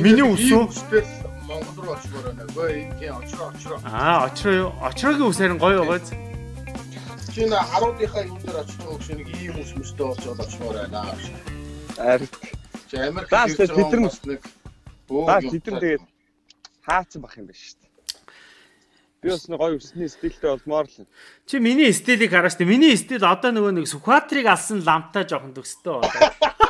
Миний үсөө Монгол руу очмоор байна. Гүй тийм очроо. Очроо юу? Очроогийн үс харин гоё байгаа. Чиний 10-ийнхаа юм дээр очроо гэж нэг ийм үс мөстэй болж очмоор байна. Ард. Америк бид нар нэг тэгээд хаацсан бах юм байна шүү дээ. Би бас нэг гоё өсний стилтэй болмоор л. Чи миний стилийг хараач тий. Миний стил одоо нөгөө нэг Сүхбаатарыг алсан ламтаа жоохон төгстэй болоо.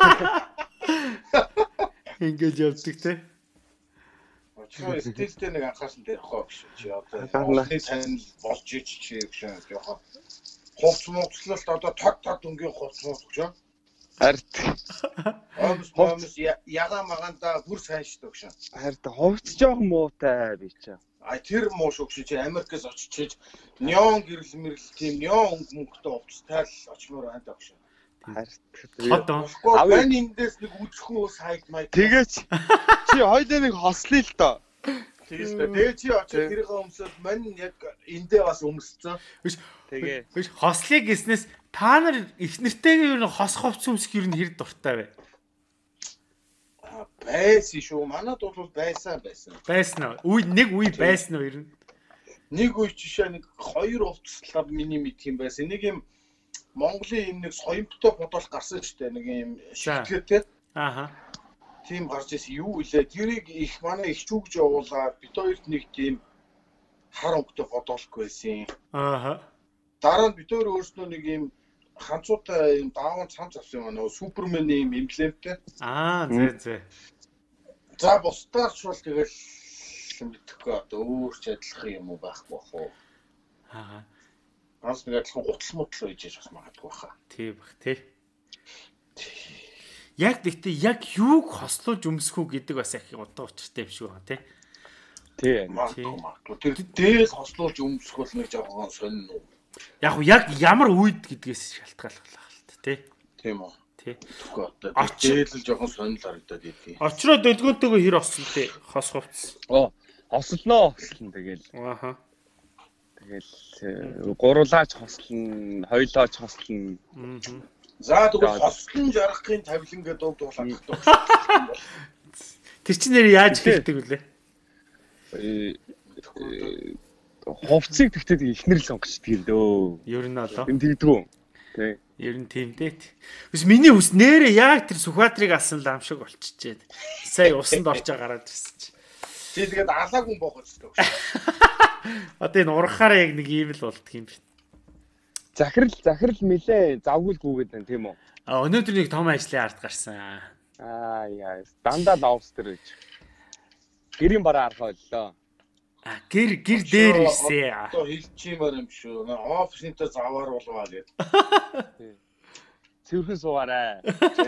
Ингэж явдаг тий. Очроо стилтэй нэг анхаарсан дээр хоо биш. Чи одоо хооны тань болж ич чи гэж жоохон хувц мууцлалт одоо тод өнгийн хувц мууц гэж. Ард. Ховц яга маганда бүр сайн шүү дээ. Ард ховц жоохон муутай би чаа. Тэр муу шүү чи Америкээс очиж неон гэрэл мэрэл тийм неон өнгөмөнгөтэй хувцтай л очмоор байна даа гэж. Одоо авын эндээс нэг үзэхүү сайт маяг. Тэгээч чи хоёлаа нэг хослъё л доо. Тэгээ чи очиж тэрийг өмсөд мань яг эндээ бас өмсцэн. Тэгээ. Биш хослыг гэснээс та нар их нэртэйгээ ер нь хос ховц өмсөх ер нь хэр дуртай вэ? Байсан шүү. Манад бол байсан. Байсан уу? Нэг үе байсан уу ер нь? Нэг үе жишээ нэг 2 хувцлаа миний мэд юм байсан. Нэг юм Монголын юм нэг соёмтой бодол гарсан шүү дээ. Нэг юм шилтгэртэй. Ааха. Тийм гарч ирсэн юу илээ. Тэрийг их манай их чүгж явуулаад бид хоёрт нэг тийм хар өнгөтэй бодолгүй байсан. Ааха. Дараа нь бид хоёр өөрснөө нэг юм ханцуутай юм дааван цамц авсан юм аа. Суперменийн юм эмблемтэй. Зэ. За бусдаарч бол тэгэл мэдхгүй одоо өөрч адилах юм уу байхгүй бах уу. Бас нэг адилхан гутал мутал үйж бас магадгүй баха. Тийм бах тий. Яг гэхдээ яг юуг хослуулж өмсөх үү гэдэг бас их удаа учиртай юм шиг байна тий. Тий. Магадгүй. Тэр дээл хослуулж өмсөх бол нэг жоохон сонин уу. Яг ямар үед гэдгээс шалтгааллах л та тий. Тийм үү. Тий. Тэгэхгүй одоо дээл жоохон сонин харагдаад идэв. Очроо дэлгөөнтэйгөө хэр ослоо тий. Хос хувцс. Ослно тэгэл. Ааха. Тэгэл гуруулаач хослно, хоёлооч хослно. За тэгвэл хослон жаргахын тавилан гэдэг дуулаад тагтав. Тэр чинь нэр яаж хэлдэг вүлээ? Хувцсыг тэгтээ ихнэр л сонгочдөг лөө. Ер нь одоо. Энд тэгдэггүй. Тий. Ер нь тийм дээ. Биш миний хүс нэрээ яг тэр Сүхбаатарыг алсан лам шиг болчихжээ. Сая усанд орж гараад ирсэн чи. Чи тэгээд алаагүй боохож шүү. Одоо энэ урахаараа яг нэг ийм л болдго юм байна. Захирал нилээ завгуулгүйгээд байна тийм үү? Өнөөдөр нэг том ажлын ард гарсан. Яа. Дандаа лавс дээр гэж. Гэрийн бараа арах боллоо. Гэр дээр ирсэн. Одоо хэлчихмээр юм шүү. Офисынтай заваар болваа гэдэг. Цэвэрхэн суугаарай.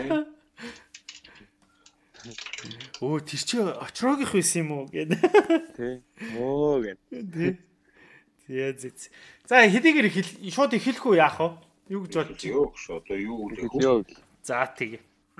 Тэр чи очроогийнх байсан юм уу гэдэг. Тий. Тий. Зээ. За хэдийгээр шууд эхлэх үү яах вэ? Юу гэж бодож юу гэж одоо юу үлээх. За тэгээ.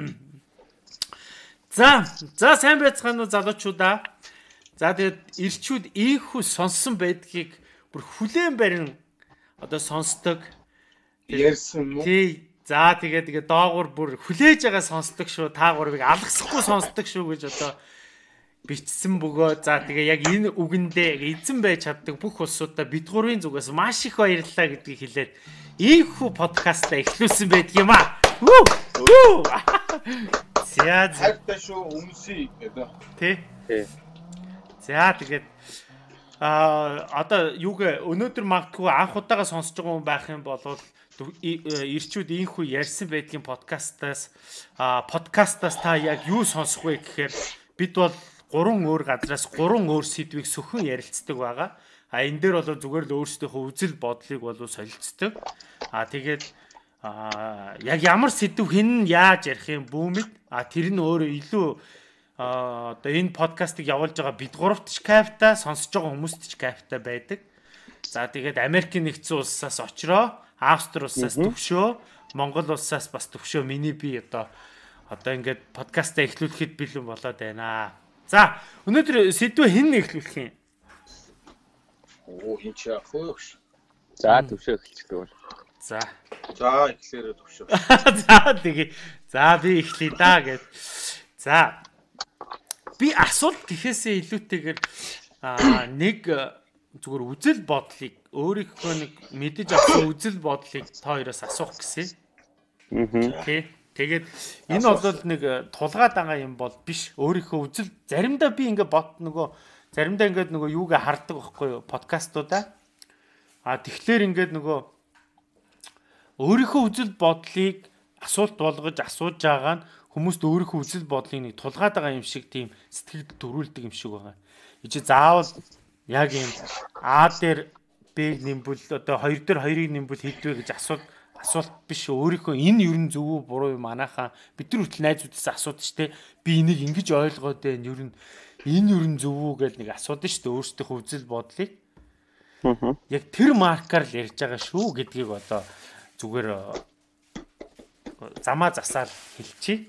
За сайн байцгаана уу залуучуудаа. За тэгээд ирчүүд ийхүү сонссон байдгийг бүр хүлээн барин одоо сонсдог. Ярьсан уу? Тий. За тэгээ доогуур бүр хүлээж байгаа сонсдог шүү. Та гурвыг алгасахгүй сонсдог шүү гэж одоо бичсэн бөгөө. За тэгээ яг энэ үгэндээ эзэн байж чаддаг бүх улсуудаа бид гурвын зүгээс маш их баярлалаа гэдгийг хэлээд ийхүү подкастаа эхлүүлсэн байдаг юм аа. За хайртай шүү өмсөе гэдэг. Тий. За тэгээд одоо юуг өнөөдөр магадгүй анх удаага сонсож байгаа хүн байх юм бол ирчүүд ийхүү ярьсан байдгийн подкастаас та яг юу сонсох вэ гэхээр бид бол 3 өөр газраас 3 өөр сэдвийг сөхөн ярилцдаг байгаа. Энэ дээр бол зүгээр л өөрсдийнхөө үзэл бодлыг бол солилцдог. Тэгээд яг ямар сэдв хэн яаж ярих юм бүүмэд тэр нь өөрөө илүү одоо энэ подкастыг явуулж байгаа бид гуравт ч кайфтай, сонсож байгаа хүмүүст ч кайфтай байдаг. За тэгээд Америкийн нэгдсэн улсаас очроо, Австрали улсаас төвшөө, Монгол улсаас бас төвшөө миний би одоо ингээд подкастаа эхлүүлэхэд бэлэн болоод байна. За өнөөдөр сэдвээ хэн эхлүүлэх юм? Хин ч яах вэ? За төвшөө эхэлчихдэг бол. За эхлээрээ төвшөө. За тэгээ. За би эхлэе даа гэж. За би асуулт гэхээсээ илүүтэйгээр нэг зүгээр үзэл бодлыг өөрийнхөө нэг мэдэж авсан үзэл бодлыг та хоёроос асуух гэсэн. Тий. Тэгээд энэ бол нэг тулгаад байгаа юм бол биш. Өөрийнхөө үзэл заримдаа би ингээ заримдаа ингээд нөгөө юугээ хардаг байхгүй юу подкастуудаа. Тэгэхээр ингээд нөгөө өөрийнхөө үзэл бодлыг асуулт болгож асууж байгаа нь хүмүүст өөрийнхөө үзэл бодлыг нэг тулгаад байгаа юм шиг тийм сэтгэлд төрүүлдэг юм шиг байгаа. Ичи заавал яг юм А дээр Б нэмбэл одоо 2 дээр 2-ыг нэмбэл хэдвэ гэж асуулт биш. Өөрийнхөө энэ ер нь зөв үү буруу юм манайхаа бид нар хүртэл найзуудаас асуудаг штэ. Би энийг ингэж ойлгоод байна. Ер нь энэ ер нь зөв үү гэж нэг асуудаг штэ өөрсдийнхөө үзэл бодлыг. Яг тэр маркаар л ярьж байгаа шүү гэдгийг одоо зүгээр замаа засаар хэлчихье.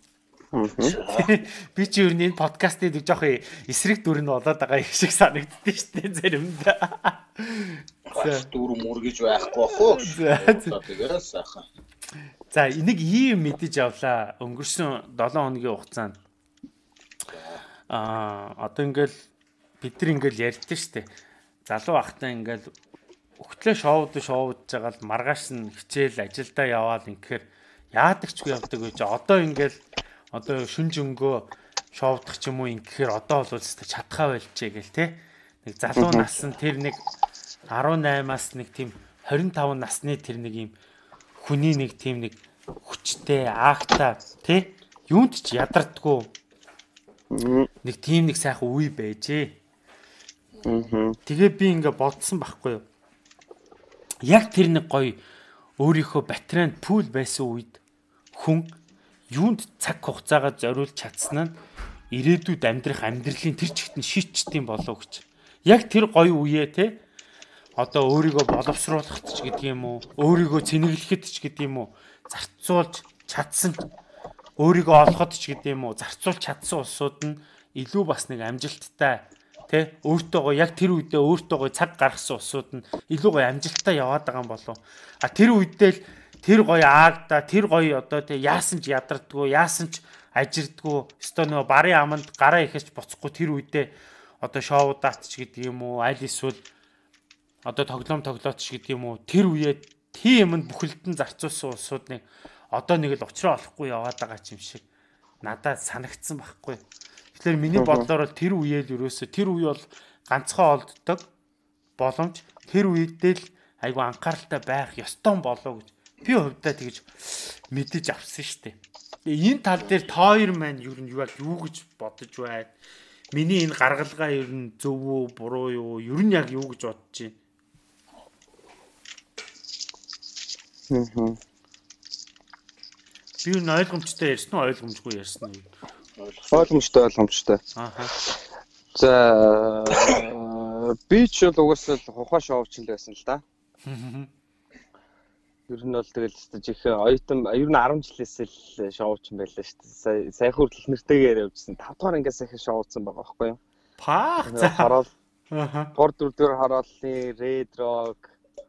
Би чи ер нь энэ подкастыг нэг жоох эсрэг дүр нь болоод байгаа юм шиг санагддээ штэ заримдаа. Дүр мөргөж байхгүй бахуу. Тэгээд сайхан. За энийг ийм мэдэж авлаа. Өнгөрсөн 7 хоногийн хугацаанд одоо ингээл бид нар ингээл ярьдээ штэ. Залуу ахтай ингээл өгтлөө шоудж байгаа л маргааш нь хичээл ажилдаа яваал инхээр яадаг ч явдаг гэж одоо ингээл одоо шүнж өнгөө шоудах ч юм уу ингээр одоо бол чадхаа байлчээ гэл те. Нэг залуу нас нь тэр нэг 18-аас нэг тийм 25 насны тэр нэг юм хүний нэг тийм нэг хүчтэйаагта те юунд ч ядардггүй нэг тийм нэг сайхан үе байжээ. Тэгээ би ингээ бодсон байхгүй юу. Яг тэр нэг гоё өөрийнхөө батарейнд пул байсан үед хүн юунд цаг хугацаагаа зориулж чадсан нь ирээдүйд амьдрах амьдралын тэр чигт нь шийдчихдээ болов гэж. Яг тэр гоё үеэ те одоо өөрийгөө боловсруулахт ч гэдэг юм уу, өөрийгөө цэнэглэхэд ч гэдэг юм уу, зарцуулж чадсан өөрийгөө олоход ч гэдэг юм уу, зарцуулж чадсан улсууд нь илүү бас нэг амжилттай тэ өөртөөгөө яг тэр үедээ өөртөөгөө цаг гаргасан улсууд нь илүү гоё амжилттай яваад байгаа юм болов. Тэр үедээ л тэр гоё аагдаа, тэр гоё одоо тэ яасан ч ядардггүй, яасан ч ажирдггүй, өстой нөгөө барын аманд гараа ихэж боцохгүй тэр үедээ одоо шоудаач ч гэдэг юм уу, аль эсвэл одоо тоглоомч гэдэг юм уу, тэр үеэ тийм юмд бүхэлдэн зарцуулсан улсууд нэг одоо нэг л уучраа олохгүй яваад байгаа юм шиг надад санагдсан байхгүй. Тэгэхээр миний бодлоор тэр үеэл ерөөсө тэр үе бол ганцхан олддог боломж тэр үедээ л айгу анхааралтай байх ёстой болоо гэж би хувьдаа тэгж мэдэж авсан штеп. Энэ тал дээр та хоёр маань юу гэж бодож байна? Миний энэ гаргалгаа ер нь зөв үү, буруу юу? Ер нь яг юу гэж бодож байна? Би энэ ойлгомжтой ярьсан уу, ойлгомжгүй ярьсан уу? Ойлгомжтой. За би ч бол угаасаа ухаан шоуч л байсан л да. Ер нь бол тэгэл жих оюутан ер нь 10 жилээс л шоуч юм байлаа шүү дээ. Сайн хүртэл нэртэйгээр явжсэн 5 дахь ангиас сайхан шоуцсан байгаа байхгүй юу? Паа. Хараад 3 4 дэх хараалны Red Rock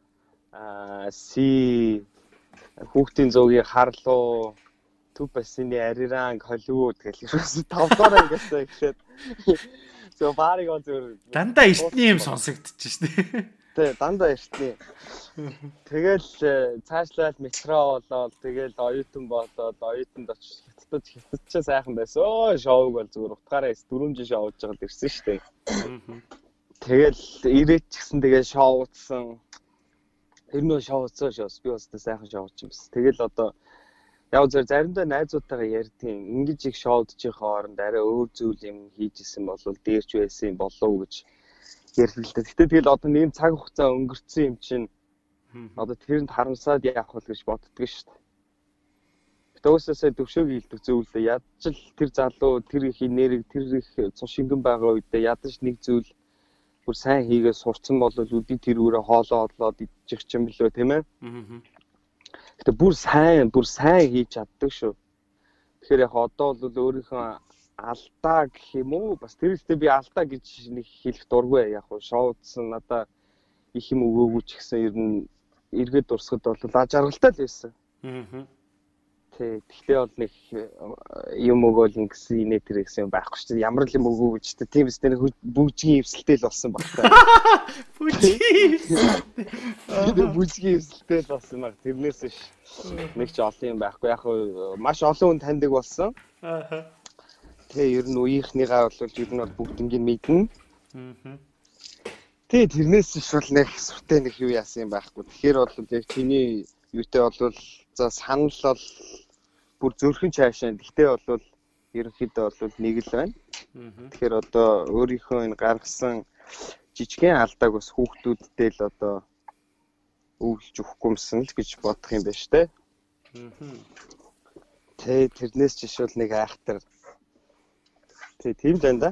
C хүүхдийн зөөгийн харлуу Төв бассейны Ариранг Холливуд гэх юм 5 дахь ангиасаа гэхэд зөв барыг зөв дандаа эртний юм сонсогдож штэ. Тэ дандаа эртний. Тэгэл цаашлал метро болоод тэгэл оюутан болоод оюутанд очиж хятадч сайхан байсан. Өө шоуг бол зүгээр утгаараа 4 жил шоуж байгаад ирсэн штэ. Тэгэл ирээч гисэн тэгээ шоуцсан. Тэр нөө шоуцсан шоус би бас сайхан шоуч юм байна. Тэгэл одоо яг зөв заримдаа найзуудтайгаа ярьдیں۔ Ингэж их шоудчих хооронд арай өөр зүйл юм хийж исэн бол дээрч байсан юм болов гэж ярьлаа. Гэтэ тэгэл одоо нэг цаг хугацаа өнгөрцөн юм чинь одоо тэрэнд харамсаад яах вэ гэж боддөг шүү дээ. Гэтэ өсөөсөө төвшөөг хийлдэг зөвлөө. Ядч л тэр залуу тэр их энерги тэр их цус шингэн байгаа үедээ ядаж нэг зүйл бүр сайн хийгээ сурцсан бол үдий тэр үрэ хоолоо одлоод идчих юм билүү тийм ээ. Гэтэ бүр сайн хийж чаддаг шүү. Тэгэхээр яг одоо бол өөрийнхөө алдаа гэх юм уу бас тэрэлтэй би алдаа гэж нэг хэлэх дургүй яг хуу шоудсан надаа их юм өгөөгүй ч гэсэн ер нь эргээд дурсахад бол ажаргалтай л байсан. Тэгтээ бол нэг юм өгөөл ингэсэн инээ тэр гэсэн юм байхгүй шүү дээ. Ямар л юм өгөө гэж тэ тийм үстэй нэг бүжгийн эвсэлтэй л болсон багтаа. Бүжгийн эвсэлтэй л болсон баг. Тэрнээс биш нэг ч олон юм байхгүй. Яг маш олон хүн таньдаг болсон. Тэгээ ер нь үеийнхнийгаа бол ер нь бүгднийг мэднэ. Тэгээ тэрнээс биш бол нэг сүртэй нэг юу яасан юм байхгүй. Тэгэхээр бол яг чиний юутэй бол за санал бол бүр зөрхөн цаашаа. Гэхдээ бол ерөнхийдөө бол нэг л байна. Тэгэхээр одоо өөрийнхөө энэ гаргасан жижигхэн алдааг бас хүүхдүүдтэй л одоо өвлж өгөхгүй юмсан л гэж бодох юм байна шүү дээ. Тэ тэрнээс ч ишвэл нэг айхтар. Тэ тийм л байна да.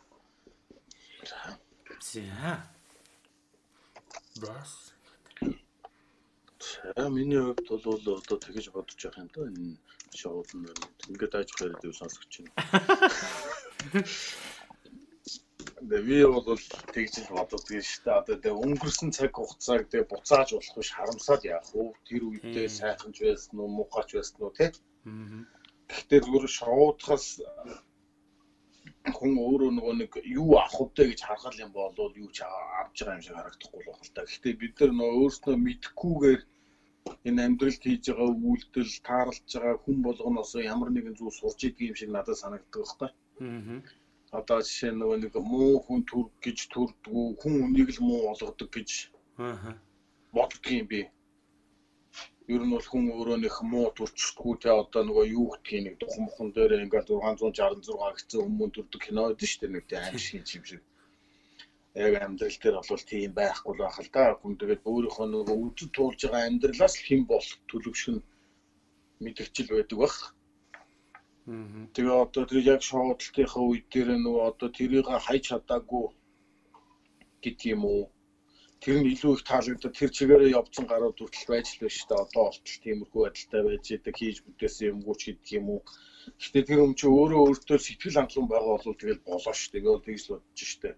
За. Бас миний хувьд бол одоо тэгэж бодож байгаа юм да энэ шоуд нь ингээд ажиг яриад юу сонсогч байна. Би бол тэгж боддог шүү дээ. Одоо тэг өнгөрсөн цаг хугацааг тэг буцааж болох биш харамсаад яах вэ? Тэр үедээ сайханж байсан уу, муухайч байсан уу те? Гэхдээ зүгээр шоудахаас хүн өөрөө нэг юу авах вэ гэж харахад юм бол юу ч авч байгаа юм шиг харагдахгүй л байна л да. Гэхдээ бид нар өөрсдөө мэдхгүйгээр энэ амьдралд хийж байгаа үйлдэл таарлаж байгаа хүн болгоноос ямар нэгэн зүйл сурч идэг юм шиг надад санагддаг байхгүй. Одоо жишээ нэг муу хүн түр гэж төрдгүү хүн үнийг л муу болгодог гэж боддог юм би. Ер нь бол хүн өөрөө нэг муу төрчихгүй те одоо нөгөө юу гэдгийг нэг тухмхон дээр ингээл 666 гэсэн хүмүүс төрдөг кино байдаг шүү дээ нэг аим шиг юм шиг. Яг амьдрал дээр бол тийм байхгүй л байх л да. Хүн тэгээд өөрийнхөө нөгөө үдэд туулж байгаа амьдралаас хэн болох төлөвшин мэдгчил байдаг баг. Тэгээ одоо тэр яг шоудлтынхаа үед дээр нөгөө одоо тэрийг хайж чадаагүй гэдэг юм уу? Тэр нь илүү их таалагдаад тэр чигээрээ явцсан гарууд хүртэл байж л байна шүү дээ. Одоо болтол тиймэрхүү байдалтай байж идэг хийж бүтээсэн юмгүйч гэдэг юм уу? Гэхдээ тэр юм чи өөртөө сэтгэл хангалуун байгаа бол тэгэл болоо шүү дээ. Тэгээд тэгж л бодож штэ.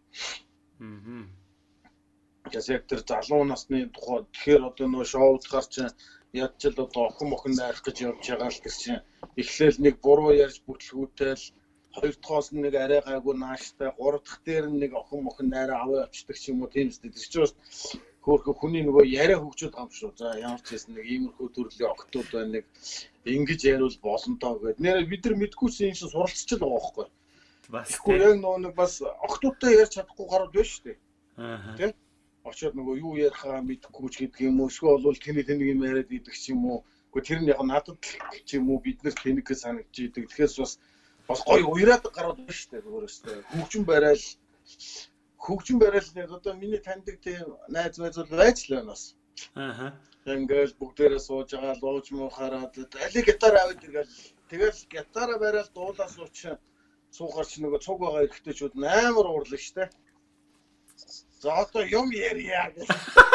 Яг тэр залуу насны тухай тэгэхээр одоо нөгөө шоудгаар чинь ядчил одоо охин мохин найрах гэж явж байгаа л тэр чинь эхлээл нэг буруу ярьж бүтлгүүтэл хоёр дахоос нэг арай гайгүй нааштай гурав дахь дээр нэг охин мохин найраа аваа авчдаг ч юм уу тийм үстэй тэр чинь хөөхө хүний нөгөө яриа хөгжөөд байгаа юм шүү. За ямар ч хэсэн нэг иймэрхүү төрлийн октод байна нэг ингэж яриул болонтоо гэдэг. Нэр бид нар мэдгүйсэн юм шиг суралцж л байгаа байхгүй. Бас тэггүй яг нэг бас октодтой ярьж чадахгүй гарууд байна шүү дээ. Тийм очоод нөгөө юу ярихаа мэдэхгүй ч гэдэг юм уу эсвэл бол тэнийг юм яриад идэг ч юм уу. Гэхдээ тэр нь яг надад ч юм уу бид нар тэнийгээ санагдж идэг. Тэгэхээр бас гоё уяраад гараад байна шүү дээ өөрөөсөө. Хөгжин барайл нэг одоо миний таньдаг тийм найз байж л байна бас. Ингээл бүгдээрээ сууж байгаа лууж муу хараад алиг гитар аваад иргээл тэгэл гитараа барайл дуулаа суухаарч нөгөө цуг байгаа эргэжтэйчүүд амар уурлаа штэ. За одоо юм ярья гэж.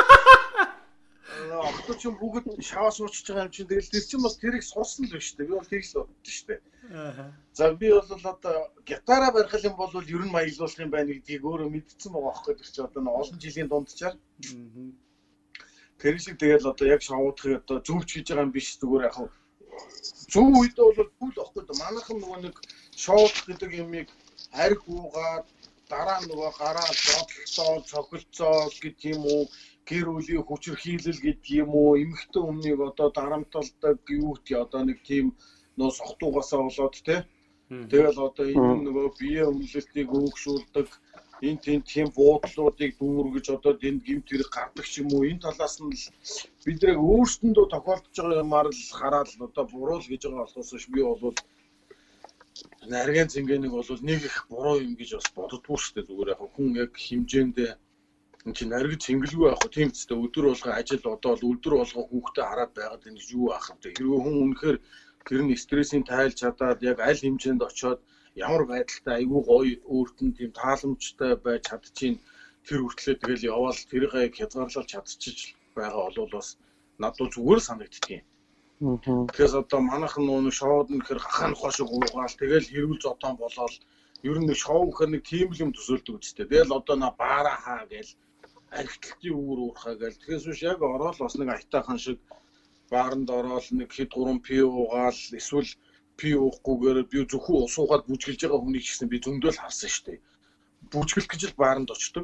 Ахтуу ч бүгд шаваа суучж байгаа юм чинь тэгэл тэр чинь бас тэрийг сурсан л байна штэ. Би бол тэрийг л боддоо штэ. За би бол одоо гитараа барих юм бол ер нь маяглуулах юм байна гэдгийг өөрөө мэдсэн байгаа байхгүй тэр чинь одоо олон жилийн дундчаар. Тэр шиг тэгэл одоо яг шавуудахыг одоо зөвч хийж байгаа юм биш зүгээр яг зөв үед бол бүл واخгүй да манайхан нөгөө нэг шоудах гэдэг юмыг харих уугаад дараа нөгөө гараад бодлоо цохилцоо гэдэг юм уу гэр бүлийн хүчирхийлэл гэдэг юм уу эмэгтэй өмнөийг одоо дарамталдаг юу гэх одоо нэг тийм нөө сохтуугаасаа болоод те тэгэл одоо энэ нөгөө бие өмнөлтийг өөгшүүлдэг энэ тийм буудлуудыг дүүргэж одоо энд гимт хэрэг гардаг ч юм уу энэ талаас нь бид нэг өөрсдөндөө тохиолдож байгаа юмар л хараад одоо буруул гэж байгаа болохоос би бол нарийн цэнгэнийг бол нэг их буруу юм гэж бас боддгоо шүү дээ зүгээр яг хүн яг хэмжээндээ энэ чинь нарийн цэнгэлгүй байх тийм ч дээ өдөр болгоо ажил одоо л өдөр болгоо хүүхдээ хараад байгаад энэ юу ах вэ хэрвээ хүн үнэхээр тэр нь стрессийн тайлж чадаад яг аль хэмжээнд очиод ямар байдалтай айгүй гоё өөрт нь тийм тааламжтай байж чадчихин тэр хүртлээ тэгэл яваал тэрийг хязгаарлалж чадчих байгаа бол бас надад зүгээр санагддгийг. Тэгэхээр одоо манайхан нөгөө шоуд нь гэхэр хахаан ухаа шиг уугаал тэгэл хэрүүл зодон болоод ер нь шоу гэхэр нэг тийм л юм төсөөлдөг үстэй. Тэгэл одоо на баара хаа гээл архитектийн үүр уурхаа гээл тэгэхээр биш яг ороод бас нэг айтаахан шиг бааранд ороод нэг хэд 3 пи уугаал эсвэл пи уухгүйгээр би зөвхөн ус уугаад бүжгэлж байгаа хүнийг ч гэсэн би зөндөл харсан шүү дээ. Бүжгэлэх гэж л бааранд очдог.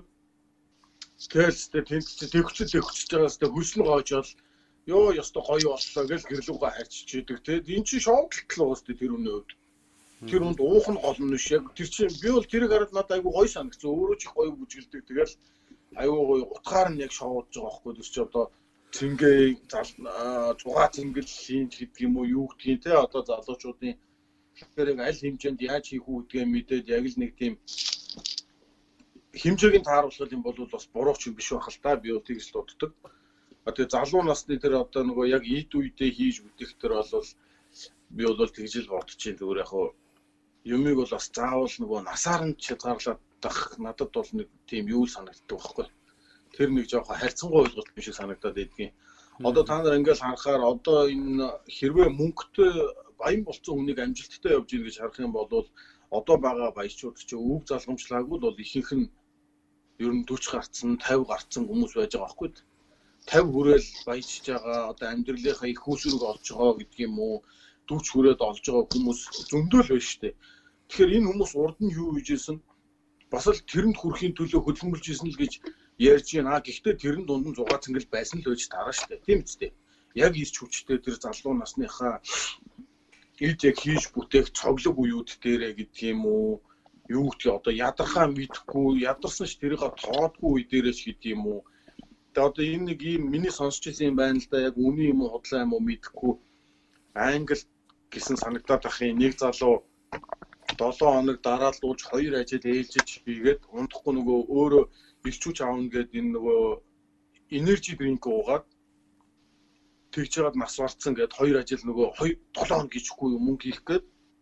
Тэгэл тэгвчж байгаас тэ хөрснө гоожол ёо ёстой гоё боллоо гэж гэрлүүгээ харьцч идэг те. Энд чинь шоудлт л уус тэр үнэ өвд. Тэр үнд уух нь гол нь биш яг тэр чинь би бол тэрийг хараад надад айгүй гоё санагдсан. Өөрөө ч их гоё бүжгэлдэг. Тэгэл айгүй гоё утгаар нь яг шоудж байгаа байхгүй тэр чи одоо цэнгээ зугаа цэнгэллийн гэдэг юм уу юу гэдгийг те одоо залуучуудын тэрийг аль хэмжээнд яаж хийх үү гэдгээ мэдээд яг л нэг тийм хэмжээг нь тааруулах юм бол бас бурууч юм биш байх л та би бол тэгж л боддог. Тэгээ залуу насны тэр одоо нөгөө яг ийд үедээ хийж бүтээх тэр бол би бол тэгж л бодчих зүгээр яг юмыг бол бас заавал нөгөө насаар нь хязгаарлаад тах надад бол нэг тийм юу санагддаг байхгүй. Тэр нэг жоохон харьцангуй ойлголт биш санагдаад байдгийн. Одоо та нар ингээл харахаар одоо энэ хэрвээ мөнгөтэй баян болсон хүнийг амжилттай явж ийн гэж харах юм бол одоо байгаа баячууд ч өв залгамжлаагүй бол ихэнх нь ер нь 40 гарцсан 50 гарцсан хүмүүс байж байгаа байхгүй. 50 хүрээл баяжж байгаа одоо амьдралынхаа их усүрэг олж байгаа гэдэг юм уу 40 хүрээд олж байгаа хүмүүс зөндөл байна шүү дээ. Тэгэхээр энэ хүмүүс урд нь юу хийжсэн бас л тэрэнд хүрэхийн төлөө хөдөлмөрлж исэн л гэж ярьж байна. Гэхдээ тэрэн дунд нь 6 цэнгэл байсан л байж таараа шүү дээ. Тийм үстэй. Яг ирч хүчтэй тэр залуу насныхаа ид яг хийж бүтээх цоглог уюуд дээрээ гэдэг юм уу юу гэдэг одоо ядархаа мэдхгүй ядарсан ш тэрийг тоодгүй үе дээрээч гэдэг юм уу. Тэгээ одоо энэ нэг юм миний сонсч ирсэн юм байна л да яг үний юм уу худлаа юм уу мэдэхгүй англи гэсэн санагдаад ахын нэг залуу 7 хоног дараалуулж 2 ажил ээлжиж хийгээд унтахгүй нөгөө өөрөө ирчүүч аавна гэдэг энэ нөгөө энержи дринк уугаад тэгж жагаад нас барцсан гэд 2 ажил нөгөө 7 хоног гिचхгүй мөнгө хийх гээд.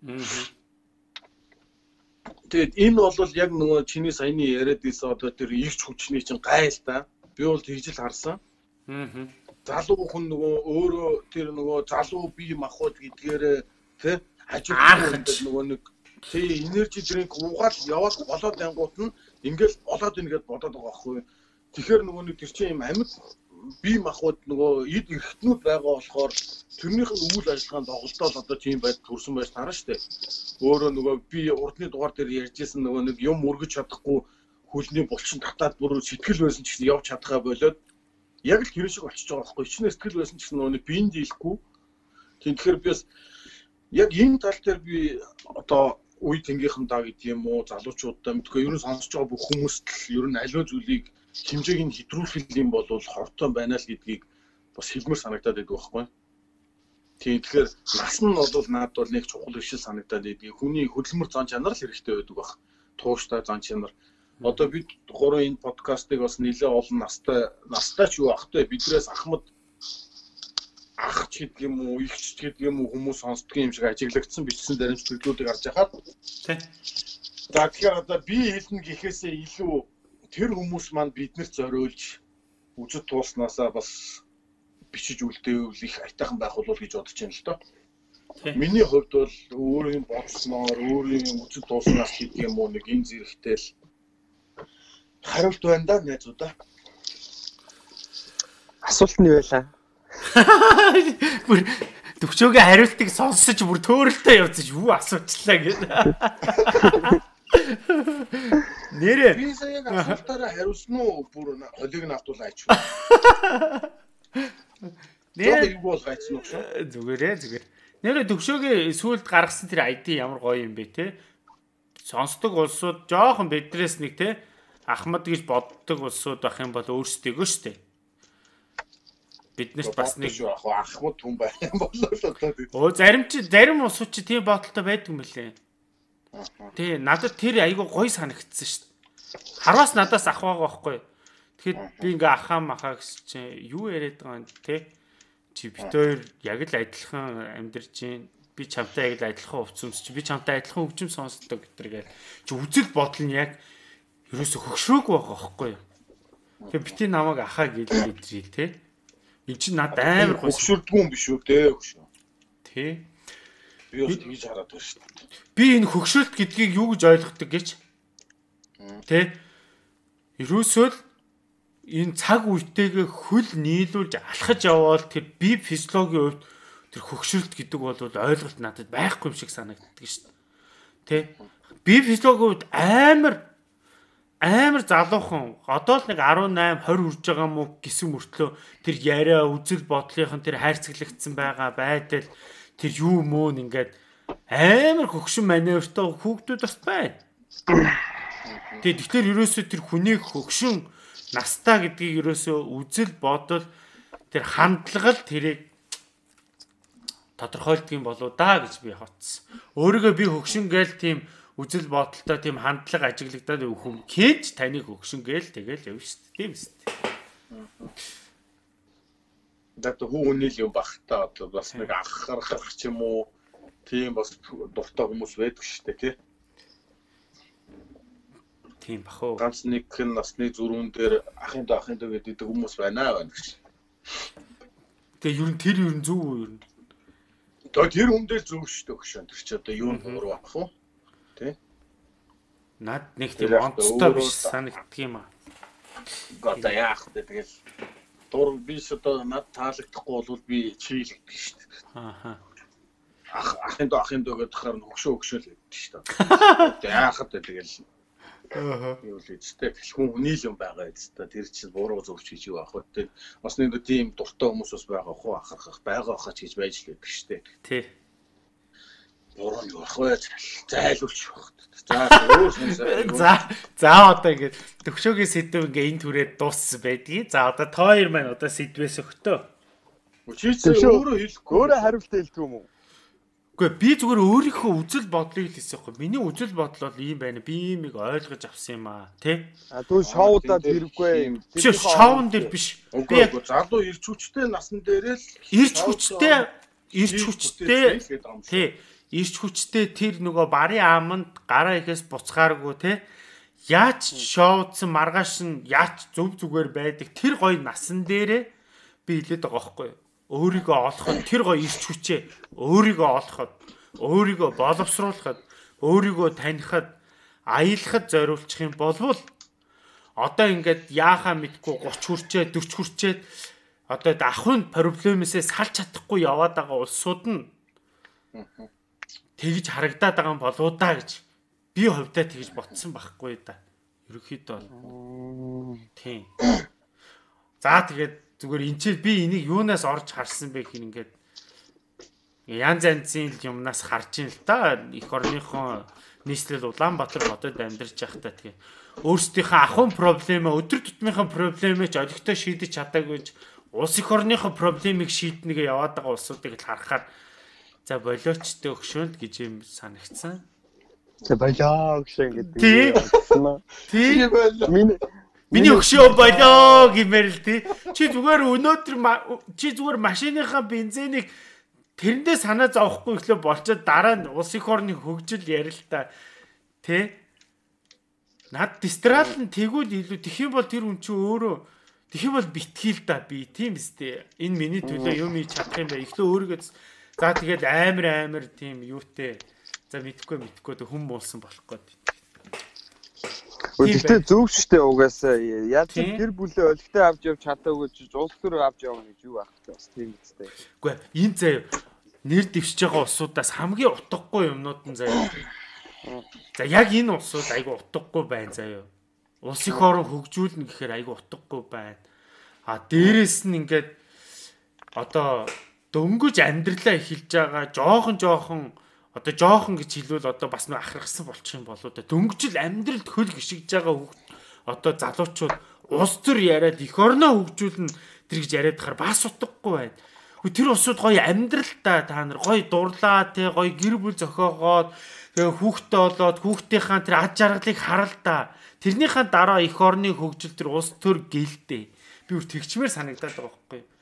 Тэгэд энэ бол яг нөгөө чиний саяны яриад ийсэн одоо тэр ирч хүчний чинь гайл та. Би бол тэгж л харсан. Залуу хүн нөгөө өөрөө тэр нөгөө залуу бие махбод гэдгээр тэ хажууд нөгөө нэг тий энержи дринк уугаад яваад болоод ангууд нь ингээл болоод ингээд бодоод байгаа байхгүй. Тэгэхээр нөгөө нэг тэр чинь юм амьд бие махбод нөгөө эд эрхтнүүд байгаа болохоор тэрнийх нь үйл ажиллагаанд доголдоод одоо тийм байд төрсөн байж таарна штэ. Өөрөө нөгөө би урдны дугаар дээр ярьжсэн нөгөө нэг юм өргөж чадахгүй хөлний булчин татаад бүр сэтгэл байсан ч гэсэн явж чадхаа болоод яг л тэр шиг болчихж байгаа байхгүй. Чинээ сэтгэл байсан ч гэсэн нөгөө биенд дийлэхгүй. Тэгэхээр би бас яг энэ тал дээр би одоо үе тэнгийнхандаа гэдэг юм уу залуучуудаа мэдгүй ер нь сонсож байгаа бүх хүмүүст л ер нь аливаа зүйлийг хэмжээг нь хэтрүүлэх юм бол хортон байна л гэдгийг бас хэлмээр санагдаад байдаг байхгүй. Тийм тэгэхээр нас нь бол надад бол нэг чухал биш санагдаад байдаг. Хүний хөдөлмөр зан чанар л хэрэгтэй байдаг баг. Тууштай зан чанар. Одоо бид гурван энэ подкастыг бас нэлээд олон настай ч юу ахтай бидрээс ахмад ах ч гэдэг юм уу, их ч гэдэг юм уу хүмүүс сонсдгоо юм шиг ажиглагдсан бичсэн дарамжтгуудыг харж байхад тий. За тэгэхээр одоо би хэлнэ гэхээсээ илүү тэр хүмүүс маань биднэрт зориулж үзэж тууснасаа бас бичиж үлдээвэл их айтайхан байх болов гэж бодож байна л доо. Миний хувьд бол өөрийн бодсноор, өөрийн үзэж тууснаас гэдэг юм уу нэг энэ зэрэгтэй л хариулт байна да найзуудаа. Асуулт нь юу байлаа? Бүр төвчөөгийн хариултыг сонсож бүр төөрөлтөө явцаж юу асуучлаа гэдэг. Нэрээ. Би сая яг асуултаараа хариулсан уу? Бүр холиг нь автуулаа ачив. Нэрээ юу бол гайцсан уу шүү? Зүгээр. Нэрээ төвчөөгийн сүүлд гаргасан тэр ID ямар гоё юм бэ те? Сонсдог улсууд жоохон бидрээс нэг те Ахмад гэж боддог улсууд байх юм бол өөрсдөө штэ. Биднэрт бас нэг Ахмад хүн байх юм болоо л одоо. Оо зарим улсууд чи тийм бодолтой байдаг юм лээ. Тий, надад тэр айгүй гоё санагдсан шүү дээ. Харвас надаас ах байгаа байхгүй. Тэгэхэд би ингээ ахаа махаа гэсэн чинь юу яриад байгаа юм те? Чи бит хоёр яг л адилхан амьдарч байна. Би чамтай яг л адилхан хувц өмсч, би чамтай адилхан хөгжим сонсдог гэтэргээл. Чи үзэл бодол нь яг ерөөсө хөгшрөөг байгаа байхгүй. Тэгээ бити намайг ахаа гэлээ те. Энд чинь надад амар хөгшөрдгүй юм биш үү те хөгшөө. Тий. Би бас тэгж хараад байна шүү дээ. Би энэ хөгшөлт гэдгийг юу гэж ойлгодог гэж? Тэ? Ерөөсөө л энэ цаг үетэйгээ хөл нийлүүлж алхаж явбал тэр бие физиологийн хувьд тэр хөгшрөлт гэдэг бол ойлголт надад байхгүй юм шиг санагддаг шүү дээ. Тэ? Бие физиологийн хувьд амар залуухан одоо л нэг 18 20 хүрж байгаа мó гэсэн мөртлөө тэр яриа үзэл бодлынх нь тэр хайрцаглагдсан байгаа байдал тэр юу мөн ингээд амар хөгшин маневртай хүүхдүүд бас байна. Тэгэхээр ерөөсөө тэр хүний хөгшин настаа гэдгийг ерөөсөө үзэл бодол тэр хандлага л тэрийг тодорхойлдог юм болоо да гэж би хотсон. Өөрийгөө би хөгшин гээл тийм үзэл бодолтой тийм хандлага ажиглагдаад өвхөм кэж таныг хөгшин гээл тэгэл явна шүү дээ. Тийм шүү дээ. Дат хүүний юм багтаа одоо бас нэг анхаарах ч юм уу тийм бас дуртай хүмүүс байдаг шүү дээ тий. Тийм бах уу. Ганц нэг насны зүрүүн дээр ахын доо гэдэг хүмүүс байна гэж. Тэгээ ер нь зөв үү ер нь. Тэр хүн дээр зөв шүү дээ хөшөө. Тэр чи одоо юу нуруу авах уу? Тэ? Над нэг тийм онцтой биш санагддаг юм аа. Одоо яах вэ тэгэл дур би ч одоо над таалагдахгүй бол би чийлэгдэх шүү дээ. Ааха. Ахын доо гэдэг хаар хөшөө л гэдэг шүү дээ. Яахад тэгэл юу л эцтэй хүний л юм байгаа эцтэй тэр чинь буруу зөвч хийж юу авах вэ бас нэг тийм дуртай хүмүүс бас байгаа хуу ахарах байгаа хаач гэж байж л байдаг шүү дээ тий буруу юу авах вэ зайлуулж баг за одоо ингээд төгшөөгийн сэдв ингээ энэ түрээд дууссан байдгийг за одоо тоор маань одоо сэдвээс өгтөө өчигдөр өөрөө хэлэхгүй өөрөө хариулт хэлдэг юм уу? Гэхдээ би зүгээр өөрийнхөө үзэл бодлыг л хэлсэн байхгүй. Миний үзэл бодол бол ийм байна. Би иймийг ойлгож авсан юм аа, тий? Түн шоудад хэрэггүй. Шоун дээр биш. Би залуу ирч хүчтэй насан дээрээ л ирч хүчтэй тий. Ирч хүчтэй тэр нөгөө барын ааманд гараа ихээс буцхааргүй тий. Яач шоудсан маргааш нь яач зөв зүгээр байдаг. Тэр гоё насан дээрээ би хэлээд байгаа байхгүй юу? Өөрийгөө олоход тэр гоё ирч хүчээ өөрийгөө олоход өөрийгөө боловсруулахад өөрийгөө танихад аялахад зориулчих юм болвол одоо ингээд яахаа мэдгүй 30 хүрчээ 40 хүрчээд одоо ахын проблемээсээ салж чадахгүй яваад байгаа улсууд нь тэгж харагдаад байгаа юм болоо да гэж би хувьдаа тэгж ботсон байхгүй да. Ерөнхийдөө тийм. За тэгээд зүгээр энэ чи би энийг юунаас орж харсан бэ гэх ингээд янз янзын юмнаас харж ин л да эх орныхон нийслэл Улаанбаатар хотод амьдарч байхдаа тэгээ өөрсдийнхөө ахуйн проблемээ өдөр тутмынхаа проблемээ ч олигтой шийдэж чадаагүй ч улс эх орныхон проблемыг шийднэгээ яваад байгаа улсуудыг л харахаар за болиочтой өгшөнд гэж юм санагдсан. За болоо гшин гэдэг. Тийм болоо. Миний өгшөө болоо гэмээр л тий. Чи зүгээр өнөөдөр чи зүгээр машиныхаа бензинийг тэрэндээ санаа зовхгүй ихлэ болчоод дараа нь улс эх орны хөгжил ярилтаа тий. Над дистрал нь тэгвэл илүү тэх юм бол тэр хүн чи өөрөө тэх юм бол битгий л да би тийм үстэй. Энэ миний төлөө юм ий чадах юм бай. Ихлэ өөрийгөө за тэгээд амар тийм юутэй за мэдхгүй хүм болсон болох гээд. Гэхдээ зөв штэй угаасаа яаж гэр бүлээ өлегтэй авч явж чадаагүй ч улс төр авч явна гэж юу байх вэ? Бас тийм үстэй. Үгүй энэ заяа нэр дэвшиж байгаа улсуудаас хамгийн утгагүй юмнууд нь заяа. За яг энэ улсууд айгүй утгагүй байна заяа. Улс их орон хөгжүүлнэ гэхээр айгүй утгагүй байна. А дээрэс нь ингээд одоо дөнгөж амьдралаа эхэлж байгаа жоохон одоо жоохон гэж хэлвэл одоо бас нэг ахрахсан болчих юм болоо да. Дөнгөжл амьдралд хөл гიშгэж байгаа одоо залуучууд улс төр яриад эх орноо хөгжүүлнэ тэр гэж яриад хахаар бас утгагүй байна. Тэр улсууд гоё амьдралтай та нар гоё дурлаа те гоё гэр бүл зохиогоод тэгээ хүүхдтэй болоод хүүхдийнхаа тэр ад жаргалыг харал та. Тэрнийхээ дараа эх орны хөгжил тэр улс төр гэлдээ. Би үр тэгчмээр санагдаад байгаа байхгүй юу?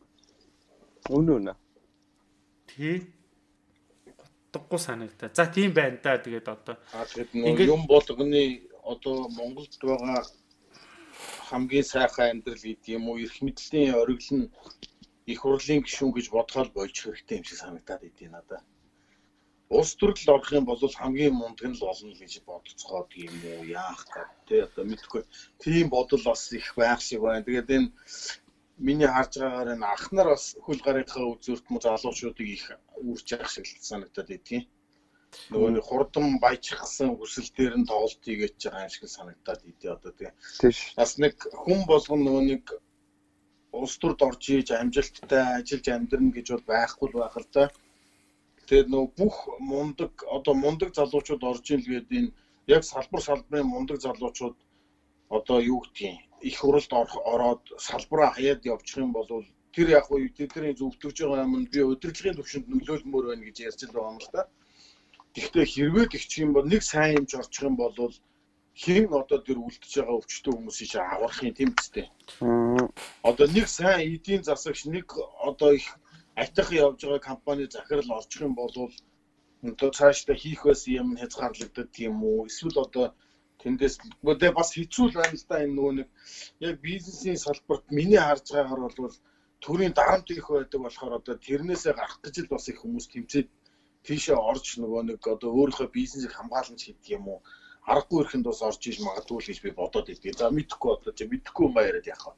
Үнэ. Тий. Утгагүй санагдаа. За тийм байна да. Тэгээд одоо тэгээд юм болгоны одоо Монголд байгаа хамгийн сайхан амьдрал гэдэг юм уу эрх мэдлийн оргил нь их хурлын гишүүн гэж бодгоол болж хэрэгтэй юм шиг санагдаад идэв надад. улс төрөл орох юм бол хамгийн мундаг нь л болно гэж бодцоход юм уу яах вэ? Одоо мэдгүй. Тийм бодол бас их байх шиг байна. Тэгээд энэ миний харж байгаагаар энэ ах нар бас хөл гарынхаа үзүүрт мө залуучуудыг их үрж явах шиг санагдаад байдгийн. Нөгөө нэг хурдан баяжчихсан хүсэл дээр нь тоглолт хийгээд байгаа юм шиг санагдаад идэв одоо тэгээ. Бас нэг хүн болгон нөгөө нэг улс төрд орж иж амжилттай ажиллаж амьдрна гэж бол байхгүй л байх л да. Тэгээд нөгөө бүх мундаг залуучууд орж ийн л гээд энэ яг салбарын мундаг залуучууд одоо юу гэдгийг их уралд ороод салбараа хаяад явчих юм бол тэр яг уу тэдний зөвлөж байгаа юм би удирдлагын төвшөнд нөлөөлмөр байна гэж ярьж байгаа юм л да. Гэхдээ хэрвээ тэгчих юм бол нэг сайн юмч орчих юм бол хэн одоо тэр үлдэж байгаа өвчтөе хүмүүсийг аврахын тийм үстэй. Одоо нэг сайн эдийн засагч нэг одоо их айтайхан явж байгаа компани захирал орчих юм бол одоо цаашдаа хийх байсан юм хязгаарлагддаг юм уу? Эсвэл одоо тэндээс бас хэцүү л байна л да энэ нөгөө нэг яг бизнесийн салбарт миний харж байгаагаар бол төрийн дарамт их байдаг болохоор одоо тэрнээсээ гарах гэж л бас их хүмүүс тэмцээд тийшээ орж нөгөө нэг одоо өөрийнхөө бизнесийг хамгаалж хийдэг юм уу? Аргагүй ихэнд бас орж иж магадгүй л гэж би бодоод идэв. За мэдхгүй одоо чи мэдхгүй юм яриад яах вэ?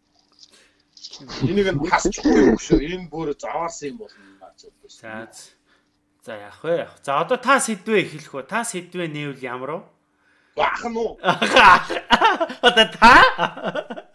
Энийг нь хасчихгүй юм шүү. Энэ бүр заваарсан юм болно наач. За яах вэ? За одоо та сэдвээ эхлэх үү? Та сэдвээ нээвэл ямар вэ? Бахан уу? Одоо та?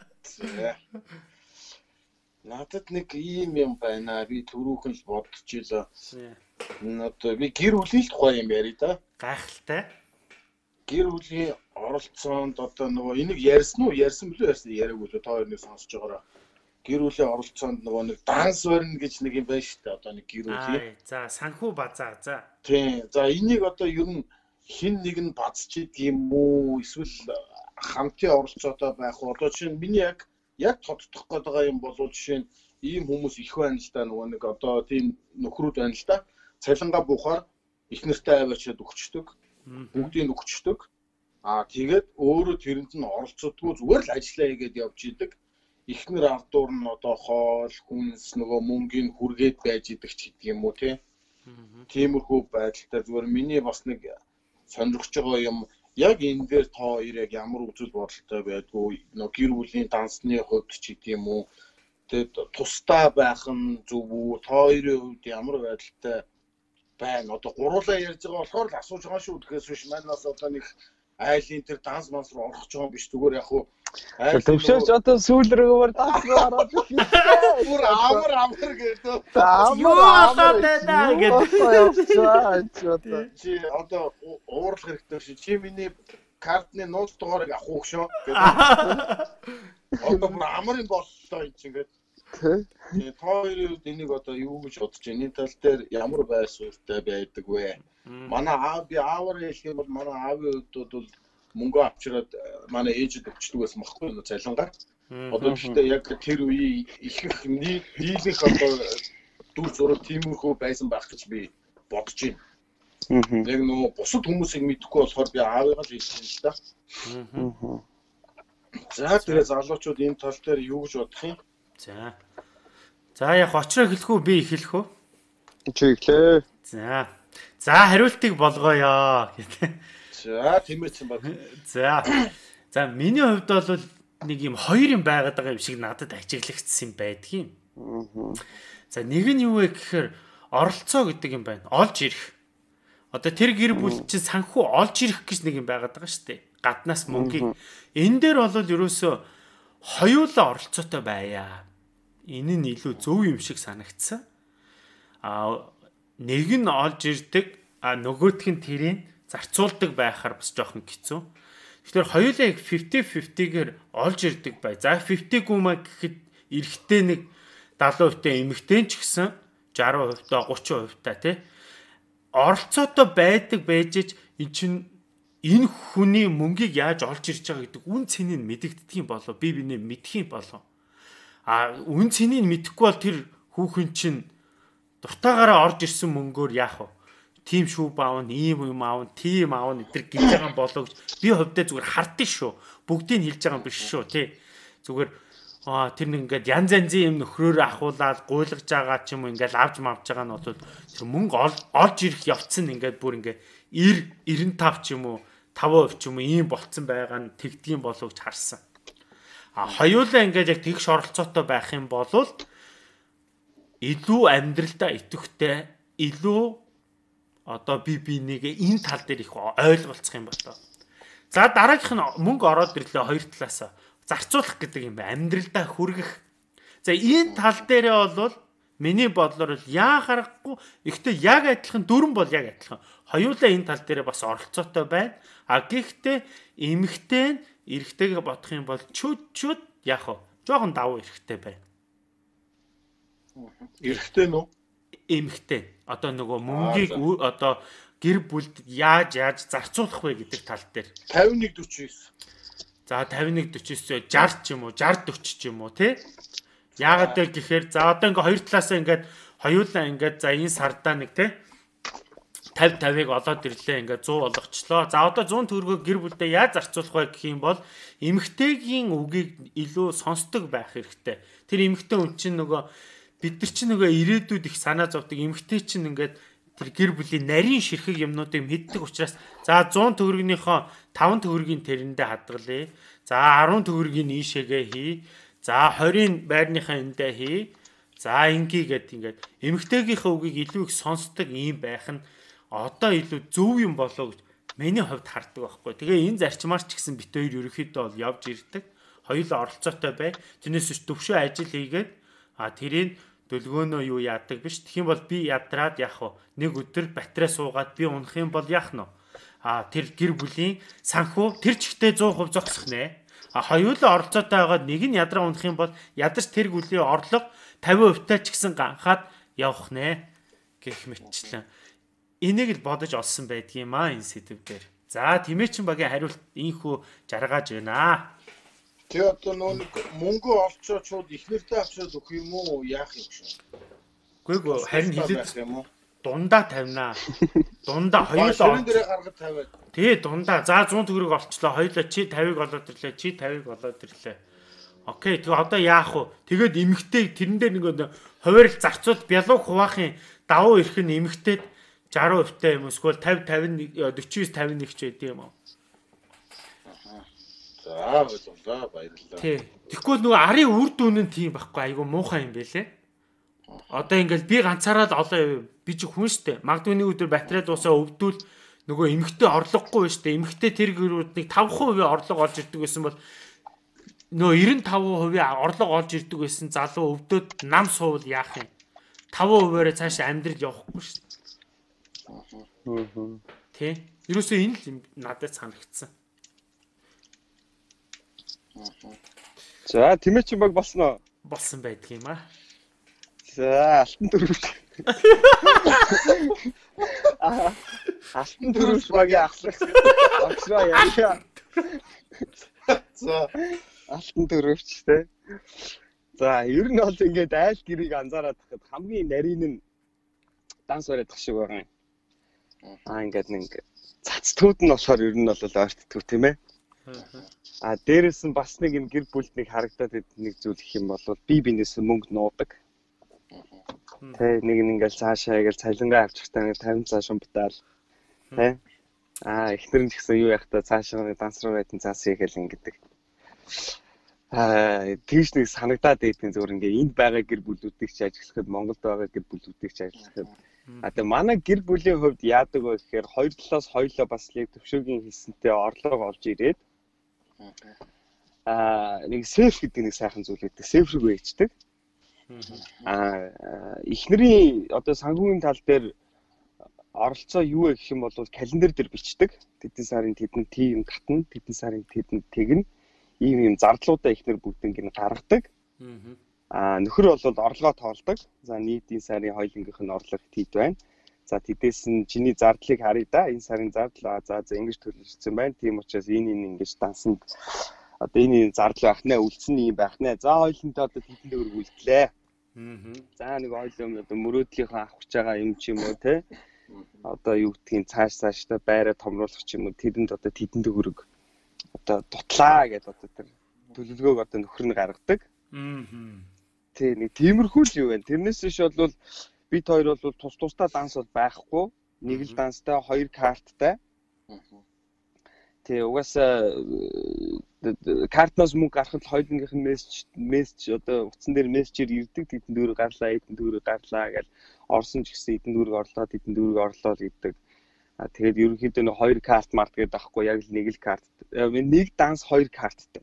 Надад нэг ийм юм байна. Би түрүүхэн л бодчихлоо. Одоо би гэр бүлийн тухай юм ярий да. Гайхалтай. Гэр бүлийн оролцоонд одоо нөгөө энийг ярьсан билүү яриаг үлээ та хоёрыг сонсож байгаараа. Гэр бүлийн оролцоонд нөгөө нэг данс барина гэж нэг юм байна шүү дээ. Одоо нэг гэр бүлийн. За санхүү базаа за. Тийм. За энийг одоо ер нь хин нэг нь базч идэг юм уу? Эсвэл хамтын оролцоотой байх уу? Одоо жишээ нь миний яг тодтох гээд байгаа юм бол жишээ нь ийм хүмүүс их байна л да. Нөгөө нэг одоо тийм нөхрүүд байна л да. Цалингаа буухаар их нэртэй аваачаад өгчдөг. Бүгдийг өгчдөг. Тэгээд өөрөө тэрэнд нь оролцодгүй зүгээр л ажиллаа хийгээд явж идэг. Ихнэр ардуур нь одоо хоол, хүнс нөгөө мөнгөний хүргээд байж идэг ч гэдэг юм уу тий. Тиймэрхүү байдалтай зүгээр миний бас нэг сонирхож байгаа юм яг энэ дээр та хоёр яг ямар үзэл бодолтой байдгүй нөгөө гэр бүлийн дансны хувьд ч гэдэг юм уу. Тэгээд тусдаа байх нь зөв үү? Та хоёрын хувьд ямар байдалтай байна. Одоо гуруулаа ярьж байгаа болохоор л асууж байгаа шүү. Тэгээс биш манаас одоо нэг айлын тэр данс манс руу орох гэж байгаа юм биш. Зүгээр яг хуу төвшөөч одоо сүүл рүүгээр данс руу ороод бүр амар гэдэг. Юу болоод байна гэдэг. Чи одоо уурлах хэрэгтэй шүү. Чи миний картны нууц дугаарыг авах шүү. Одоо бүр амарын боллоо энэ чинь гэдэг. Тэгээ та хоёрын үед энийг одоо юу гэж бодож байна? Энэ тал дээр ямар байсуултай байдаг вэ? Манай аавар хэлэх юм бол манай аавын үед бол мөнгө авчираад манай ээжэд өгчдөг байсан байхгүй юу цалингаар. Одоо гэхдээ яг тэр үеийн их нийлэх одоо дүр зураг тиймэрхүү байсан байх гэж би бодож байна. Яг нөгөө бусад хүмүүсийг мэдэхгүй болохоор би аавыгаа л хэлсэн л да. За тэгээ залуучууд энэ тал дээр юу гэж бодох юм? За яг очроо хэлэх үү би эхлэх үү? Чи эхлэе. За хариултыг болгоё гэдэг. За тиймээч юм баг. За миний хувьд бол нэг юм хоёр юм байгаад байгаа юм шиг надад ажиглагдсан юм байдгийн. За нэг нь юу вэ гэхээр оролцоо гэдэг юм байна. Олж ирэх. Одоо тэр гэр бүл чинь санхүү олж ирэх гэж нэг юм байгаад байгаа шүү дээ. Гаднаас мөнгөийг. Энэ дээр бол ерөөсөө хоёулаа оролцоотой байя. Энэ нь илүү зөв юм шиг санагдсан. Нэг нь олж ирдэг, нөгөөх нь тэрийг зарцуулдаг байхаар бас жоохон хэцүү. Тэгэхээр хоёулаа яг 50-50-гээр олж ирдэг бай. За 50 гүмэ гэхэд эрэгтэй нэг 70% эмэгтэй ч гэсэн 60% 30% тий. Оролцоотой байдаг байж эн чинь энэ хүний мөнгийг яаж олж ирж байгаа гэдэг үн цэнийг мэдэгддэг юм болов би бинээ мэдэх юм болов. Үн цэнийг мэдэхгүй бол тэр хүүхэн чинь дуртаагаараа орж ирсэн мөнгөөр яах вэ? Тим шүүб аавн, ийм юм аавн, тийм аавн эдэр гэж байгаа болов гэж би хувьдаа зүгээр хардсан шүү. Бүгдийг хэлж байгаа юм биш шүү тий. Зүгээр тэр нэг ингээд янз янзын юм нөхрөөр ахуулаад гуйлгаж байгаа ч юм уу ингээд авч мавж байгаа нь бол тэр мөнгө олж ирэх явцсан ингээд бүр ингээд 95 ч юм уу 5% ч юм уу ийм болцсон байгаа нь тэгдгийн болов гэж харсан. Хоёулаа ингээд яг тэгш оролцоотой байх юм бол илүү амьдралдаа идэвхтэй илүү одоо би нэгэ энэ тал дээр их ойлголцох юм болоо. За дараагийнх нь мөнгө ороод ирлээ хоёр талаас зарцуулах гэдэг юм байна. Амьдралдаа хүргэх. За энэ тал дээрээ бол миний бодлоор яа харахгүй ихтэй яг адилхан дөрөн бол яг адилхан. Хоёулаа энэ тал дээрээ бас оролцоотой байна. Гэхдээ эмэгтэй нь эрэгтэйгээ бодох юм бол чүд яах вэ? Жохон давуу эрэгтэй байна. Эрэгтэй нөө? Эмэгтэй. Одоо нөгөө мөнгийг одоо гэр бүлд яаж зарцуулах вэ гэдэг тал дээр 51-49. За 51-49 60 ч юм уу 60-40 ч юм уу тий. Яагаад вэ гэхээр за одоо ингээ хоёр талаасаа ингээд хоёулаа ингээд за энэ сардаа нэг тий 50-50-ыг олоод ирлээ ингээд 100 болгочлоо. За одоо 100 төгрөгөө гэр бүлдээ яаж зарцуулах вэ гэх юм бол эмэгтэйгийн үгийг илүү сонсдог байх хэрэгтэй. Тэр эмэгтэй хүн чинь нөгөө бид нар чинь нөгөө ирээдүйд их санаа зовдөг эмэгтэй чинь ингээд тэр гэр бүлийн нарийн ширхэг юмнуудыг мэддэг учраас за 100 төгрөгийнхөө 5 төгрөгийн тэрэндээ хадгалъя. За 10 төгрөгийн ийшээгээ хий. За 20-ын байрныхаа эндээ хий. За ингээд эмэгтэйгийнхээ үгийг илүү их сонсдог юм байх нь одоо илүү зөв юм болоо гэж миний хувьд хардаг байхгүй. Тэгээ энэ зарчмаар ч гэсэн бит хоёр ерөнхийдөө бол явж ирдэг. Хоёулаа оролцоотой бай. Тэрнээс ч төвшөө ажил хийгээд тэрийг дөлгөөнөө юу яадаг биш. Тэгэх юм бол би ядраад яах вэ? Нэг өдөр батарей суугаад би унах юм бол яах нь? Тэр гэр бүлийн санхүү тэр чигтээ 100% зогсох нэ. Хоёулаа оролцоотой байгаад нэг нь ядраа унах юм бол ядарч тэр бүлийн орлого 50% таа ч гэсэн ганхаад явах нэ гэх мэтчлэн. Энийг л бодож олсон байдгийм энэ сэдв дээр. За Тимээчин багийн хариулт ийхүү жаргаж байна. Тэ одоо нэг мөнгө олцоо чууд ихнэртэй авчираад өгөх юм уу яах юм шиг. Үгүй харин хэлээд дундаа тавина. Дундаа хоёулаа дээрээ гаргаж тавиад. Тий дундаа за 100 төгрөг олчлоо. Хоёулаа чи 50-ыг олоод ирлээ. Чи 50-ыг олоод ирлээ. Окей тэгээ одоо яах вэ? Тэгээд эмэгтэй тэрэн дээр нэг хуваарь зарцуул бялууг хуваахын давуу эрх нь эмэгтэйд 60% таа юм эсвэл 50 49 51 ч байд юм уу? За баярлалаа баярлалаа. Тий. Тэгэхгүй нөгөө арын үр дүн нь тийм байхгүй айгу муухай юм байлээ. Одоо ингээл би ганцаараа л олоо би ч хүн штэ. Магадгүй нэг өдөр батарей дуусаа өвдвөл нөгөө эмэгтэй орлогогүй штэ. Эмэгтэй тэр гэрүүднийг 5% орлого олж ирдэг байсан бол нөгөө 95% орлого олж ирдэг байсан залуу өвдөд нам суувал яах юм? 5%-аараа цаашаа амьдрал явахгүй штэ. Тий. Ерөөсөө энэ л надад санагдсан. За Тимээчин баг болсноо. Болсон байдаг юм аа. За алтан дөрөвч. Алтан дөрөвч багийн агшраа яа. За алтан дөрөвч те. За ер нь бол ингээд айл гэрийг анзаараад тахад хамгийн нарийн нь данс бариадах шиг байгаа юм. Ингээд нэг цацтууд нь болохоор ер нь бол ойртдгүү тийм ээ. Дээрээс нь бас нэг юм гэр бүлд нэг харагдаад нэг зүйл их юм бол биенээс мөнгө нуудаг. Тэ нэг ингээл цаашаа ингээл цалингаа авчихтаа нэг 50 цааш умбтаал. Тэ. Эхнэр нь ч гэсэн юу яхтаа цаашаа нэг данс руу байдсан цаас хийгээл ингэдэг. Тэгж нэг санагдаад байдгийн зөвөр ингээ энд байгаа гэр бүлүүдийг ч ажиллахад Монголд байгаа гэр бүлүүдийг ч ажиллахад одоо манай гэр бүлийн хувьд яадаг вэ гэхээр хоёр талаас хоёулаа бас яг төвшөөгийн хийсэнтэй орлого олж ирээд нэг сейф гэдэг нэг сайхан зүйл гэдэг. Сейф рүү ээждэг. Эхнэрийн одоо санхүүгийн тал дээр оролцоо юу вэ гэх юм бол календар дээр бичдэг. Тэдэн сарын тэдэн тийм татна, тэдэн сарын тэдэн тэгнэ. Ийм зардлуудаа эхнэр бүгднийг нь гаргадаг. Нөхөр бол орлогоо тоолдог. За нийтийн сарын хоёулынгийнх нь орлого хэд байна. За тэдээс нь чиний зардлыг харъя да. Энэ сарын зардал за ингэж төлөвлөсөн байна. Тийм учраас энэ ингэж дансанд одоо энэ зардал байх нэ, үлдсэн юм байх нэ. За хоёулынтай одоо тэдэн төгрөг үлдлээ. За нэг хоёул одоо мөрөөдлийнхөө авах гэж байгаа юм ч юм уу те. Одоо юу гэдгийг цаашдаа байраа томруулах ч юм уу тэдэнд одоо тэдэн төгрөг одоо дутлаа гэдээ одоо тэр төлөвлөгөөг одоо нөхөр нь гаргадаг. Тий нэг тиймэрхүү л юу вэ? Тэрнээс биш бол бид хоёр бол тусдаа данс бол байхгүй. Нэг л данстай, хоёр карттай. Тий угаасаа картнаас мөнгө гаргахад хоёулынх нь мессеж одоо утсан дээр мессежээр ирдэг тэдэн дөрөв гарлаа, эдэн дөрөв гарлаа гэж орсон ч гэсэн эдэн дөрөв орлоо, эдэн дөрөв орлоо гэдэг. Тэгээд ерөнхийдөө нэг хоёр карт март гэдэг байхгүй яг л нэг л карт. Нэг данс хоёр карттай.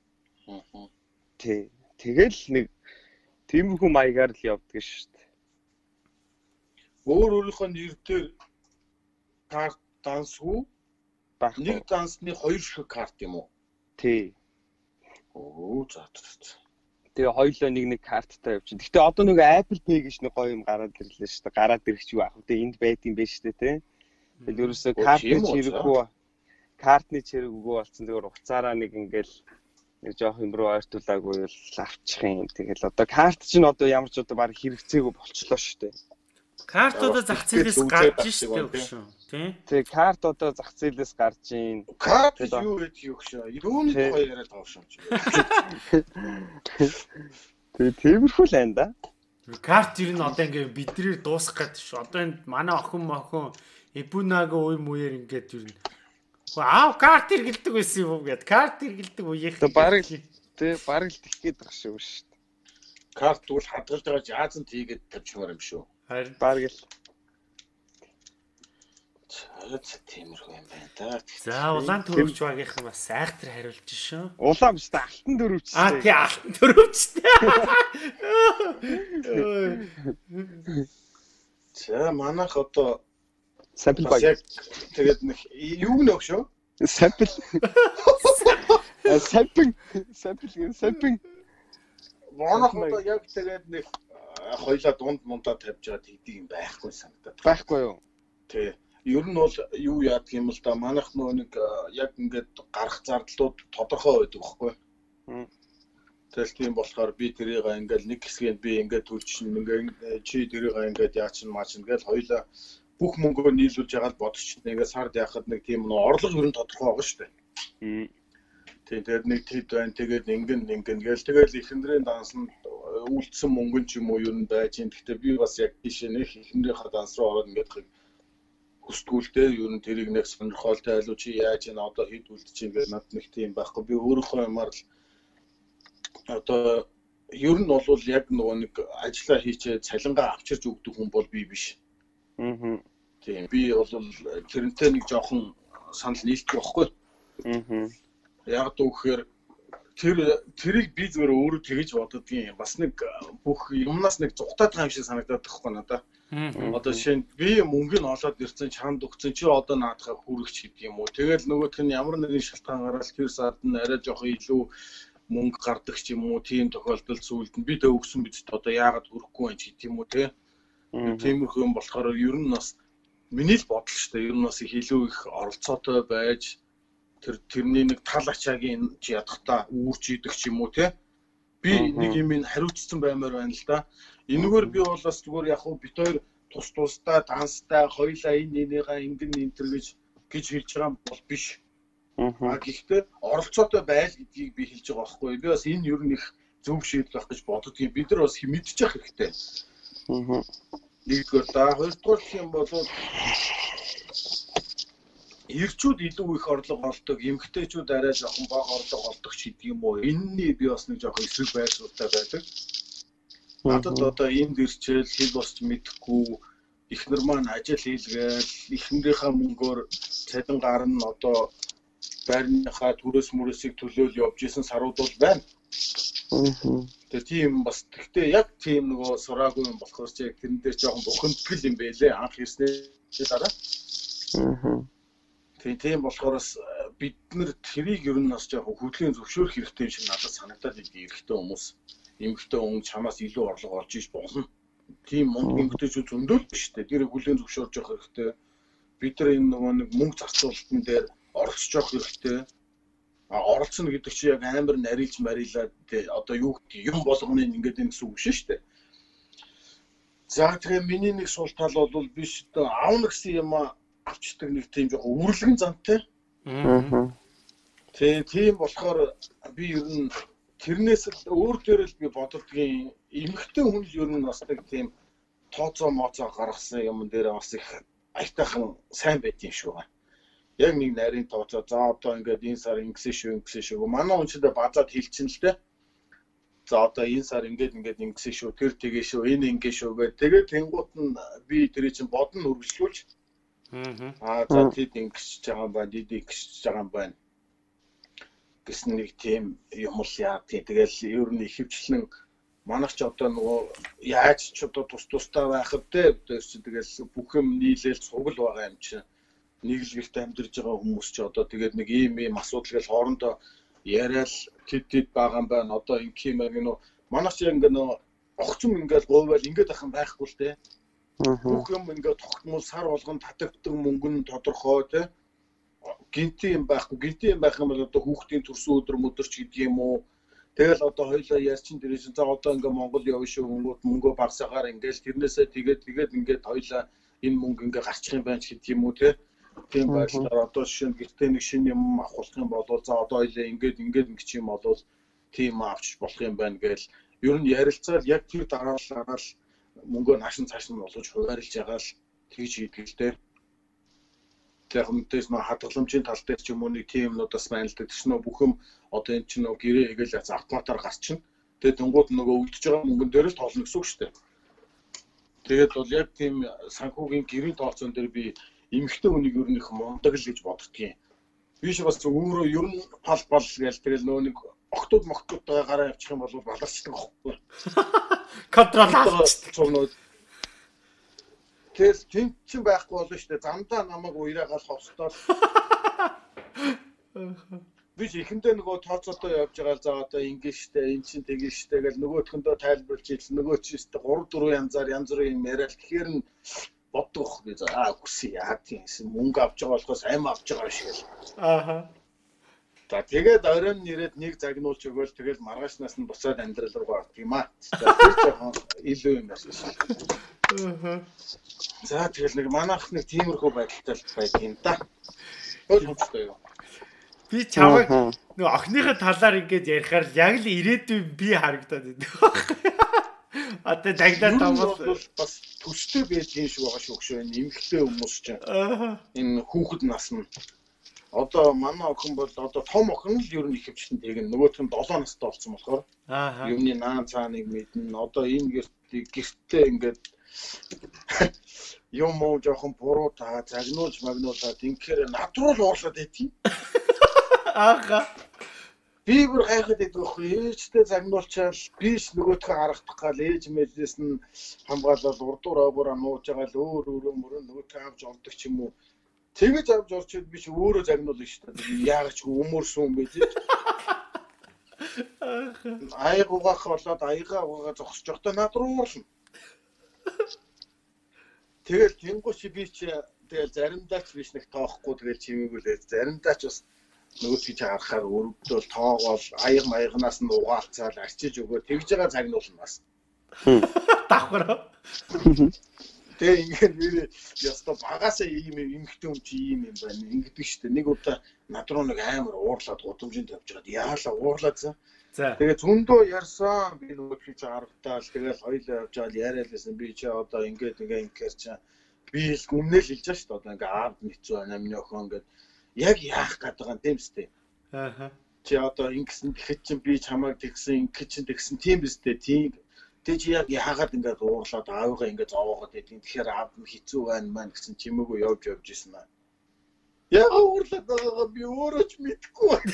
Тий. Тэгэл нэг тиймэрхүү маягаар л явдаг шүү дээ. Өөрийнхөө нэр дээр карт дансгүй нэг дансны хоёр шиг карт юм уу? Тий. Оо за. Тэгээ хоёулаа нэг карттай явчих. Гэхдээ одоо нэг Apple Pay гэж нэг гоё юм гараад ирлээ шүү дээ. Гараад ирэх юу аах вэ? Энд байдсан байж шүү дээ, тий. Тэгэл ерөөсөө картны чирэг үгүй болсон. Тэгээ уцаараа нэг ингээл нэг жоох юм руу ойртуулаагүй л авчих юм. Тэгэл одоо карт чинь одоо ямар ч одоо баг хэрэгцээгүй болчлоо шүү дээ. Картуудаа зах зээлээс гарч шүү дээ. Тий, карт одоо зах зээлээс гарч ийн. Карт юу гэдэг юу гэж. Юуны тухай яриад байгаа юм чи. Тэгээ тиймэрхүү л байна да. Карт ер нь одоо ингээ бидрээр дуусах гэдэг шүү. Одоо энэ манай охин Эбунагийн үе мууяр ингээд ер нь карт хэргэлдэг байсан юм уу гэд. Карт хэргэлдэг үеийнх. Бараг л тэгэх гээд байгаа шүү дээ. Карт тэгвэл хадгалж байгаа жаазан тийгээд тавьчихмаар юм шүү. Харин бараг л тиймэрхүү юм байна да. За улаан төрөвч багийнхан бас айхтар хариулж шүү. Улаан биш та алтан төрөвч. Тий алтан төрөвч. За манайх одоо сампл баг. Тэгээд нэг юу нөх шүү? Сампл. Сампл. Манайх одоо яг тэгээд нэг хоёлаа дунд мундаа тавьж байгаа тэгдэг юм байхгүй санагдаад. Байхгүй юу? Тий. Ер нь бол юу яадаг юм л да. Манайх нөгөө нэг яг ингээд гарах зардлууд тодорхой байдаг байхгүй. Тэгэл тийм болохоор би тэрийг ингээд нэг хэсгийг би ингээд төлчихнө. Ингээд чи тэрийг ингээд яачин маачин гэж хоёлаа бүх мөнгөө нийлүүлж байгаа л бодчихно. Ингээд сард яхад нэг тийм нөө орлого ер нь тодорхой байгаа шүү дээ. Тэгээд нэг тэд байна. Тэгээд ингэн гээл тэгэл эхнэрийн дансанд үлдсэн мөнгөн ч юм уу ер нь байж юм. Гэхдээ би бас яг тийш нэг эхнэрийнхээ данс руу ороод ингээд хүсдгүүлтэй ер нь тэрийг нэг сонирхолтой айлуу чи яаж энэ одоо хэд үлдчих юм гээд над нэг тийм байхгүй. Би өөрийнхөө юмар л одоо ер нь бол яг нөгөө нэг ажиллаа хийчээ цалингаа авчирч өгдөг хүн бол би биш. Тийм би бол тэрнтэй нэг жоохон санал нийлдэг байхгүй. Яг дүүхээр тэрийг би зүгээр өөрөө тэгэж боддгийн бас нэг бүх юмнаас нэг зүхтаад байгаа юм шиг санагдаад байхгүй надаа. Одоо шинэ би мөнгөний олоод ирсэн чанд өгсөн чи одоо наадахаа хүрэгч гэдэг юм уу. Тэгэл нөгөөх нь ямар нэгэн шалтгаан гараад тэр сард нь арай жоох илүү мөнгө гардаг ч юм уу. Тийм тохиолдолд сүүлд нь би тэ өгсөн биз дээ одоо яагаад хүрэхгүй юм чи тийм үү те. Тиймэрхүү юм болохоор ер нь бас миний л бодол шүү дээ. Ер нь бас илүү их оролцоотой байж тэрний нэг тал ачаагийн ядахта үүрч идэг ч юм уу те. Би нэг юм хариуцсан баймаар байна л да. Энэгээр би бол бас зүгээр яг бит хоёр тусдаа данстай хоёлаа энийгаа ингэн энтер гэж хэлж байгаа бол биш. Гэхдээ оролцоотой байл гэдгийг би хэлж байгаа байхгүй. Би бас энэ ер нь их зөв шийдэл байх гэж боддгийн. Бид нар бас мэдчих хэрэгтэй. Нэгдүгээр да, хоёрдугаар юм бол эрчүүд илүү их орлого олдог, эмэгтэйчүүд арай жоохон бага орлого олдог ч гэдэг юм уу. Энэний би бас нэг жоохон эсрэг байр суурьтай байдаг. Надад одоо энд ирчээл хэл босч мэдэхгүй эхнэр маань ажил хийлгээл эхнэрийнхээ мөнгөөр цалин гарна одоо байрныхаа төрөөс мөрөөсийг төлөөл явж исэн сарууд бол байна. Тэгээ тийм бас тэгтээ яг тийм нөгөө сураагүй юм болохоор ч яг тэрэн дээр жоохон бухимдгал юм байлээ анх ирснээр дараа. Тийм болохоор бид нар тэрийг ер нь бас жоохон хөдөлгөөний зөвшөөрөх хэрэгтэй юм шиг надад санагдаад идэв эрэгтэй хүмүүс. Эмэгтэй хүн чамаас илүү орлого олж иж болно. Тийм эмэгтэйчүүд зөндөл биш үү? Тэр хөдөлгөөний зөвшөөрж явах хэрэгтэй. Бид нар энэ нөгөө нэг мөнгө зарцуулалтын дээр оролцож явах хэрэгтэй. Оролцоно гэдэг чинь яг амар нарилж марилаад одоо юу гэдэг юм болгоны ингээд энэ гэсэн үг шүү дээ. За тэгээ миний нэг сул тал бол биш одоо аавна гэсэн юм авчдаг нэг тийм жоохон үрлэгэн зантай. Тийм болохоор би ер нь тэрнээс л өөр дээр л би боддгийн эмэгтэй хүн л ер нь бас нэг тийм тооцоо моцоо гаргасан юм дээр бас их аятайхан сайн байт юм шүү. Яг нэг нарийн тооцоо за одоо ингээд энэ сар ингэсэн шүү. Манай хүн ч базаад хэлчихэн л дээ. За одоо энэ сар ингээд ингэсэн шүү. Тэр тэгээ шүү. Энэ ингэ шүү гэдэг. Тэгээд тэнгуут нь би тэрийг чинь бодно үргэлжлүүлж. За тэд ингэж байгаа юм байна. Тэд ингэж байгаа юм байна. Гэсэн нэг тийм юм л яа тийм. Тэгэл ер нь ихэвчлэн манайх ч одоо нөгөө яаж ч одоо тустай байх вэ? Тэгэл бүх юм нийлээл цугл байгаа юм чинь. Нэг л гэрт амьдарч байгаа хүмүүс ч одоо тэгээд нэг ийм асуудал гэл хоорондоо яриад тэд байгаа юм байна. Одоо ингэх юм яг нөө манайх ч ингэ нөө огцом ингээл говьвал ингээд ахын байхгүй л те. Бүх юм ингээд тогтмол сар болгон татагддаг мөнгө нь тодорхой те. Гинти юм байх юм бол одоо хүүхдийн төрсөн өдөр мөдөрч гэдэг юм уу. Тэгэл одоо хоёлаа ярьчин дээрээс за одоо ингээ Монгол явна шүү мөнгөө багсаагаар ингээл тэрнээсээ тэгээд ингээд хоёлаа энэ мөнгө ингээ гарчих юм байна ч гэдэг юм уу те. Тийм байдлаар одоо жишээ нь гэртээ нэг шинэ юм авах юм бол за одоо хоёлаа ингээд ингэч юм бол тийм авч болох юм байна гээл ер нь ярилцаал яг тэр дараалал мөнгөө наашин цааш нь болгож хуваарлж байгаа л тэгж хийдгэлтэй. Тэр хүнтэйс нөө хадгаламжийн тал дээр ч юм уу нэг тийм юмудаас mainлдаг ч нөө бүх юм одоо энэ чинь нөө гэрээ хийгээл яц автоматар гарчин. Тэгээд тэнгууд нөгөө өвдөж байгаа мөнгөн дээр л тоолно гэсэн үг шүү дээ. Тэгээд бол яг тийм санхүүгийн гэрийн тооцоон дээр би эмэгтэй хүнийг ер нь их мундаг л гэж боддгийн. Би ч бас өөрөө ер нь пал гээл тэгэл нөө нэг октодтойгоо гараа явчих юм бол баларчдаг аахгүй. Контрол авчихдаг. Тэгэл тийм ч байхгүй болно шүү дээ. Замдаа намайг уяраагаал ховстоод. Би ч ихэндээ нөгөө тооцоотой явж байгаа л за одоо ингэ штэ эн чин тэгэн штэ гэл нөгөөтхөндөө тайлбарлаж ийл нөгөө чи штэ 3-4 янз бүрийн юм яриад тэгэхээр нь боддог би за үгүй яа тийм мөнгө авч байгаа болохоос амь авч байгаа шиг л. За тэгээд оройн нэрэд нэг загнуулж өгөөл тэгэл маргаашнаас нь буцаад амьдрал руу ордог юм аа. Тэр жоохон илүү юм байна шүү. За тэгэл нэг манайх нэг тиймэрхүү байдалтай л байдаг юм да. Хөл хүчтэй юу. Би чамайг нөгөө охиныхаа талаар ингэж ярихаар яг л ирээдүйн би харагдаад байна. Одоо дагнаа тавал бас төстэй байдгийн шиг байгаа шүү гшөө энэ эмэгтэй хүмүүс чинь. Энэ хүүхэд нас нь одоо манай охин бол одоо том охин л ер нь ихэвчлэн тэг нөгөөх нь 7 настай болсон болохоор юмны наан цааныг мэднэ. Одоо энэ гэртээ ингээд юм уу жоохон буруу та загнуулж магнуулаад инхээр над руу л уурлаад байдгийг. Би бүр гайхаад идэх байхгүй. Ээжтэй загнуулчаал биш нөгөөдхөө харагдах гал ээж мэдлээс нь хамгаалал урдуур аваараа нууж байгаа л өөр мөрөө нөгөөдхөө авч ордог ч юм уу. Тэгэж авч орчод би ч өөрөө загнуулна шүү дээ. Яагаад ч өмөрсөн юм бэ тийм. Аяг угаах болоод аягаа угаа зогсож явахдаа над руу уурлна. Тэгэл тэнгуү чи би чи тэгэл заримдаа ч биш нэг тоохгүй тэгэл чимээгүүлээ. Заримдаа ч бас нөгөөдгийг харахаар өрөвдөл тоогоол аяг маягнаас нь угаалцаал арчиж өгөө тэгж байгаа загнуулна бас. Давхар. Тэгээ ингээд нэр яста багасаа ийм эмхтэн юм чи ийм юм байна. Ингэдэг штэ. Нэг удаа над руу нэг амар уурлаад гудамжинд тавьж байгаад яалаа уурлаадсан. За. Тэгээ зөндөө ярьсан. Би нөгөөдгийг харагтаал тэгэл хоёлоо явж байгаа яриад байсан. Би чи одоо ингээд ингээр чи би л өмнө л хэлж байгаа штэ. Одоо ингээд аав хэцүү байна. Амны охин ингээд яг яах гээд байгаа юм тийм үстэй. Чи одоо ингэсэн тэгэхэд чи би чамайг тэгсэн ингэ чи тэгсэн тийм үстэй. Тийм тэг чи яг яагаад ингээд уурлаад аавыгаа ингээд зовоогоод байдیں۔ Тэгэхээр аав нь хэцүү байна маань гэсэн чимээгүй явж исэн аа. Яг уурлаад байгаагаа би өөрөө ч мэдэхгүй байна.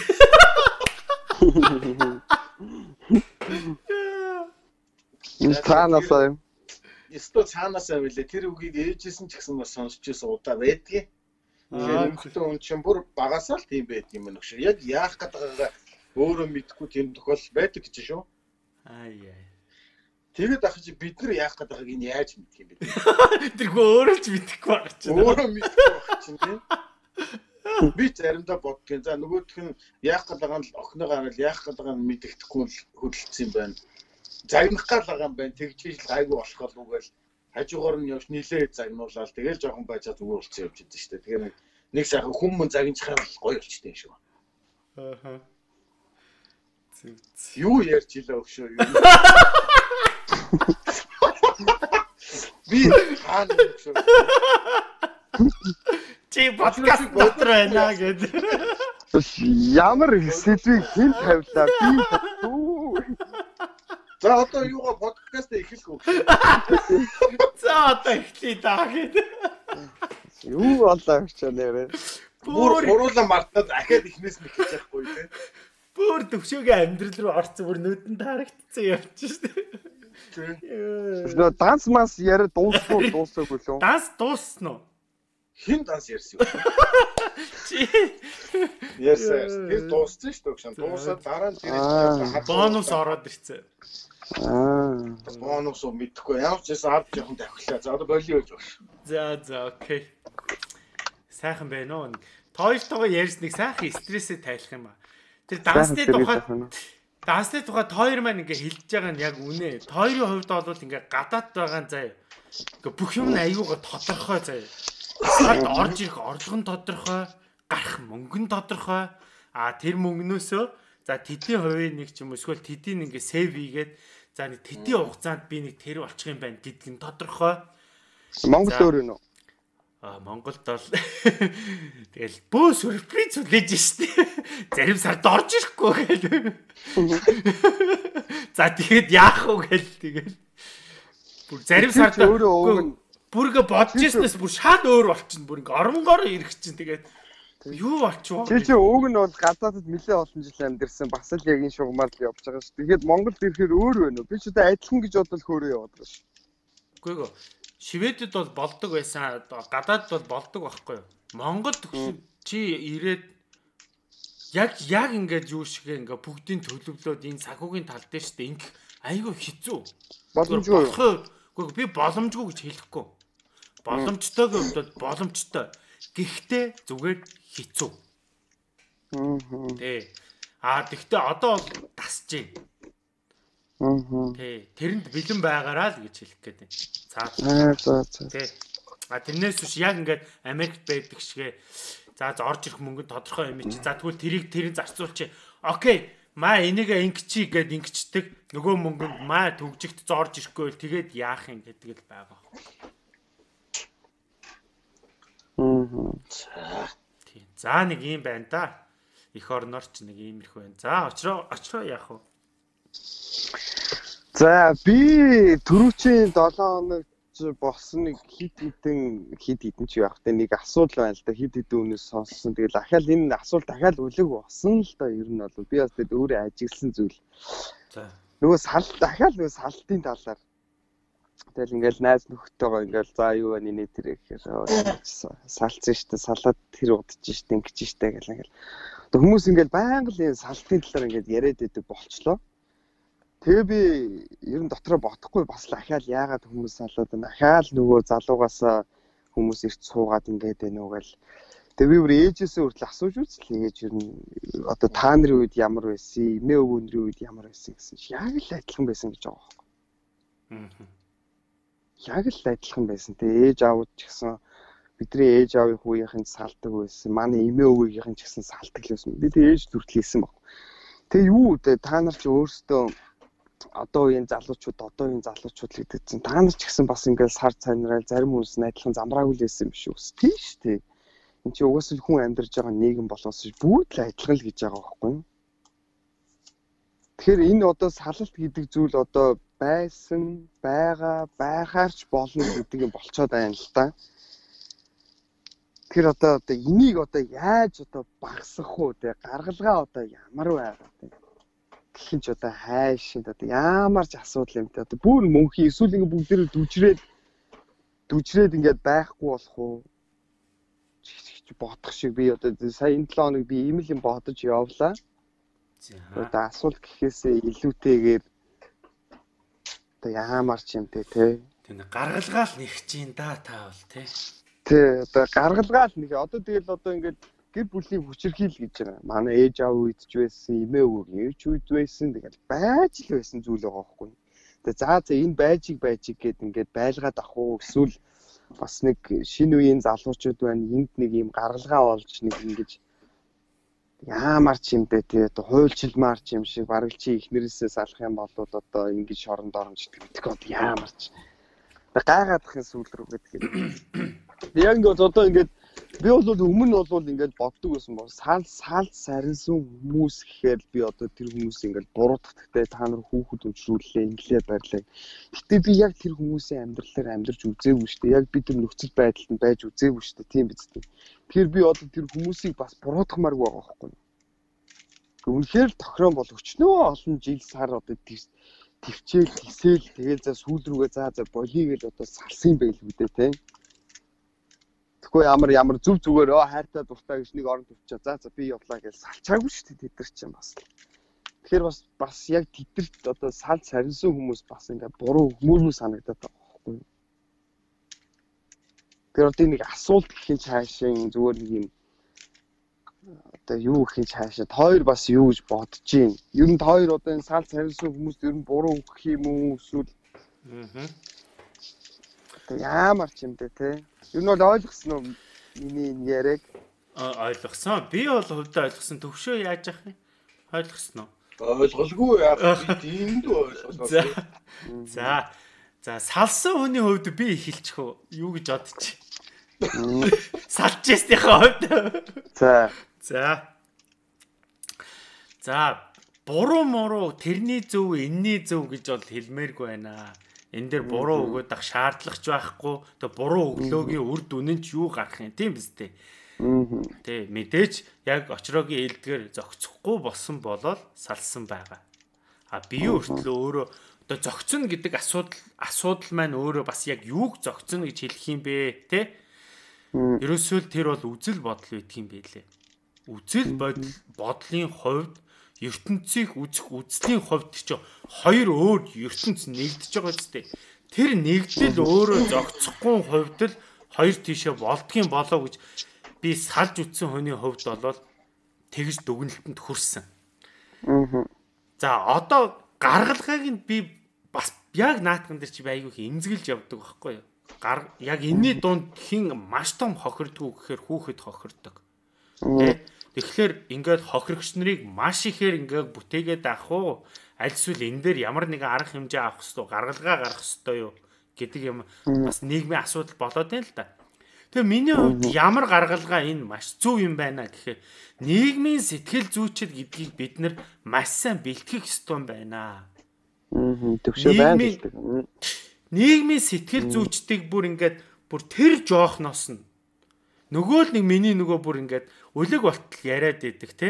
Цаанасаа юм. Цаанасаа байлээ. Тэр үгийг ээжсэн ч гэсэн бас сонсч байсан удаа байдгийг. Эмэгтэй хүн чинь бүр багасаа л тийм байдаг юм нөхшөө. Яг яах гээд байгаагаа өөрөө мэдэхгүй тийм тохиол байдаг гэж шүү. Тэгээд ах чи бид нар яах гээд байгааг энэ яаж мэдэх юм бэ? Тэргүй өөрөө ч мэдэхгүй байгаа чинь. Өөрөө мэдэхгүй байгаа чинь тийм. Би заримдаа бодгийн. За нөгөөх нь яах гээд байгаа нь охиноогоо хараад яах гээд байгааг нь мэддэхгүй л хөдөлсөн юм байна. Загнах гал байгаа юм байна. Тэгжиж л гайгүй болох л үгээл хажуугаар нь явж нилээ загнуулаад тэгэл жоохон байжаа зүгээр болцсон явж идэв шүү дээ. Тэгэхээр нэг сайхан хүмүүс загнахаар гоё болчтой юм шүү. Юу ярьж илээ өгшөө юу. Би хаана өгшөө. Чи подкаст дотор байна гэдэг. Ямар сэдвийг хэн тавилаа би За одоо юугаа подкаст эхлэх үү? За одоо эхлэе даа гэдэг. Юу болоо гэж нэрээ. Бүр уруулан мартаад ахаад ихнээс нь эхэлж байхгүй тий. Бүр төвшөөгийн амьдрал руу орцсон бүр нүдэнд харагдсан явчих шүү дээ. Нөө данс мас яриа дуусаагүй лөө. Данс дууссан уу? Хин данс ярьсан юу? Чи Ярьсан. Тэр дууссан шүү дээ. Дуусаад дараа нь тэр бонус ороод ирсэн. Бонус уу мэдэхгүй. Ямар ч байсан авч явах тавхилаа. За одоо болио гэж байна. За окей. Сайхан байна уу? Тоёртойгоо ярьсныг сайхан стрессээ тайлах юм аа. Тэр дансны тухай тойр маань ингээ хэлж байгаа нь яг үнэ. Тойрын хувьд бол ингээ гадаад байгаа заяа. Ингээ бүх юм нь аюугаа тодорхой заяа. Сад орж ирэх орлого нь тодорхой, гарах мөнгө нь тодорхой. Тэр мөнгнөөсөө за тэдний хувийн нэг ч юм уу эсвэл тэдний ингээ сейв хийгээд за нэг тэдний хугацаанд би нэг тэр болчих юм байна гэдг нь тодорхой. Монгол өөр юм уу? Монголд бол тэгэл бөө сюрприз үлээж штэ. Зарим сард орж ирэхгүй гэл. За тэгэхэд яах вэ гэл тэгэл. Бүр зарим сард бүргээ бодож ирснээс бүр шал өөр болчихно. Бүр ингээ оронгоор ирэх чинь тэгээд юу болчихвоо. Чи өөг нь бол гадаадд нэлээд олон жил амьдэрсэн бас л яг энэ шугамар л явж байгаа шүү. Тэгээд Монголд ирэхээр өөр байна уу? Би ч удаа адилхан гэж бодвол хөөрөө яваад байгаа шүү. Үгүй ээ. Шведэд бол болдог байсан. Гадаадд бол болдог байхгүй юу? Монголд чи ирээд яг ингээд юу шиг ингээ бүгдийн төлөвлөөд энэ санхүүгийн тал дээр штэ ингээ айгүй хэцүү. Боломжгүй. Үгүй би боломжгүй гэж хэлэхгүй. Боломжтой гэвэл боломжтой. Гэхдээ зүгээр хэцүү. Тий. Тэгтээ одоо бол тасж байна. Тий. Тэрэнд бэлэн байгаараа л гэж хэлэх гээд байна. За. Тий. Тэрнээс биш яг ингээд Америкт байдаг шигээ. За орж ирэх мөнгө тодорхой юм чи. За тэгвэл тэрийг зарцуулчих. Окей. Маа энийгээ ингэчий гэд ингэчдэг. Нөгөө мөнгөнд маа төгжигт зорж ирэхгүй бол тэгээд яах юм гэдэг л байгаа. Тийм. За нэг юм байна да. Эх орноор ч нэг юм их байна. За очроо яах вэ? За би түрүүчийн 7 хоног болсон нэг хид хідэн ч явах тэ нэг асуудал байна л да. Хид үнээс сонссон. Тэгэл ахаал энэ асуулт дахиад үлэг болсон л да. Ер нь бол би бас тэгээд өөрөө ажигласан зүйл. За. Нөгөө салтын талаар. Тэгэл ингээл найз нөхдөйгөө ингээл за юу байна нэ тэр гэхээр салцсан штэ салаад тэр удаж штэ ингэж штэ гэл ингээл. Хүмүүс ингээл байнга л энэ салтын талаар ингээд яриад байдаг болчлоо. Тэгээ би ер нь дотроо бодохгүй бас л ахаал яагаад хүмүүс салаад байна. Ахаал нөгөө залуугаас хүмүүс ирч суугаад ингээд байна уу гэл. Тэгээ би бүр ээжээсээ хүртэл асууж үзлээ. Ээж ер нь одоо та нарын үед ямар байсан, эмээ өвгөндрийн үед ямар байсан гэсэн чи яг л адилхан байсан гэж байгаа байхгүй. Яг л адилхан байсан. Тэгээ ээж аавд ч гэсэн бидний ээж аавын хүүгийнхэн салдаг байсан. Манай эмээ өвгийнхэн ч гэсэн салдаг л байсан. Би тэгээ ээж зүртэл хийсэн баг. Тэгээ юу та нар ч өөрсдөө одоо үеийн залуучууд л гэдэгсэн. Та нар ч гэсэн бас ингээл сар цайнараа зарим хүмүүс найдлахын замраагүй л байсан юм шүү. Тийм шүү дээ. Энд чи угаасаа хүн амьдарч байгаа нийгэм болоос бүгд л адилхан л гэж байгаа байхгүй юу? Тэгэхээр энэ одоо салалт гэдэг зүйл одоо байсан, байхаарч болно гэдэг юм болцоод байна л да. Тэгэхээр одоо энийг одоо яаж одоо багасгах уу те гаргалгаа одоо ямар байгаа те гэх юм ч одоо хайшинд одоо ямар ч асуудал юм те одоо бүр мөнхийн эсвэл ингэ бүгдээрээ дүжрээд ингээд байхгүй болох уу бодох шиг би одоо сая энэ 7 хоног би ийм л юм бодож явлаа. Одоо асуулт гэхээсээ илүүтэйгээр одоо ямар ч юм те тэр гаргалгаал нэг чинь да та бол те одоо гаргалгаал нэг одоо тэгэл одоо ингээд гэр бүлийн хүчирхийл гэж байна. Манай ээж аав үед ч байсан, эмээ өвгийн ээж үед байсан тэгэл байж л байсан зүйл байгаа байхгүй. Тэгээ за энэ байжиг гэд ингээд байлгаад ах уу эсвэл бас нэг шинэ үеийн залуучууд байна. Энд нэг юм гаргалгаа олж нэг ингэж Яамар ч юм бэ тий одоо хуульчилмаар ч юм шиг бараг чи ихнэрээсээ салах юм бол одоо ингэж шоронд оромждаг гэдэг яамар ч гайгаадахын сүүл рүү гэдэг. Яг ингээд одоо ингээд би бол өмнө бол ингээд боддог байсан бол сал саринсан хүмүүс гэхээр би одоо тэр хүмүүс ингээд буруудахтай та нар хүүхэд өчрүүлээ инглээ барьлаа. Гэтэ би яг тэр хүмүүсийн амьдралаар амьдарч үзээгүй шүү дээ. Яг би тэр нөхцөл байдалд байж үзээгүй шүү дээ. Тийм биз дээ. Тэгэхээр би одоо тэр хүмүүсийг бас буруудахмааргүй байгаа байхгүй. Үнэхээр тохирон бол өчнөө олон жил сар одоо төвчээл тисэл тэгэл за сүүл рүүгээ за болий гэж одоо салсан байлгүй дээ тий. Тэгэхгүй ямар зүв зүгээр хайртай дуртай гэж нэг орон төвчөө за би явлаа гэж салчаагүй шүү дээ тэд нар чинь бас. Тэгэхээр бас яг тэдэрт одоо сал саринсан хүмүүс бас ингээ буруу хүмүүрүү санагдаад байгаа байхгүй. Тэр одоо нэг асуулт гэхин цаашаа зүгээр нэг юм одоо юу гэхин цаашаа хоёр бас юу гэж бодож гин. Ер нь хоёр одоо энэ сал саринсан хүмүүст ер нь буруу өгөх юм уу эсвэл Ямар ч юм бэ те. Ер нь бол ойлгосон уу миний энэ яриаг? Ойлгосон. Би бол хувьдаа ойлгосон. Төвшөө яаж яах юм? Ойлгосон уу? Ойлголгүй яах би энд ойлголоо. За салсан хүний хувьд би эхэлчих үү? Юу гэж бодчих. Салчээсийнхээ хувьд. За буруу муруу тэрний зөв энэний зөв гэж бол хэлмээргүй байна. Энэ дээр буруу өгөөд ах шаардлагач байхгүй. Тэгээ буруу өглөөгийн үр дүн нь ч юу гарах юм тийм биз дээ. Тэ мэдээж яг очроогийн ээлдгээр зогцохгүй болсон болол салсан байгаа. Би өөртлөө өөрөө одоо зогцоно гэдэг асуудал маань өөрөө бас яг юуг зогцоно гэж хэлэх юм бэ те? Ерөөсөө тэр бол үзэл бодол байдаг юм байлээ. Үзэл бодлын хувьд ертөнцийг үзэх үзлийн хувьд чи хоёр өөр ертөнц нэгдэж байгаа зү. Тэр нэгдэл өөрөө зогцохгүй хувьд л хоёр тийшээ болдгийн болоо гэж би салж үтсэн хүний хувьд болол тэгж дүгнэлтэнд хүрсэн. За одоо гаргалгааг нь би бас яг наатган дээр чи айгүй их эмзэглэж явдаг байхгүй юу? Яг энэний дунд хин маш том хохирдгүү гэхээр хүүхэд хохирдог. Тэгэхээр ингээд хохирогч нарыг маш ихээр ингээд бүтээгээд авах уу? Аль эсвэл энэ дээр ямар нэгэн арга хэмжээ авах хэрэгтэй, гаргалгаа гаргах хэрэгтэй юу гэдэг юм бас нийгмийн асуудал болоод байна л да. Тэгээ миний хувьд ямар гаргалгаа энэ маш зөв юм байна гэхээр нийгмийн сэтгэл зүйчил гэдгийг бид нар маш сайн бэлтгэх ёстой юм байна. Төвшөө байна гэдэг. Нийгмийн сэтгэл зүйчдийг бүр тэр жоохноос нь нөгөө л нэг миний нөгөө бүр үлэг болтол яриад идэг те.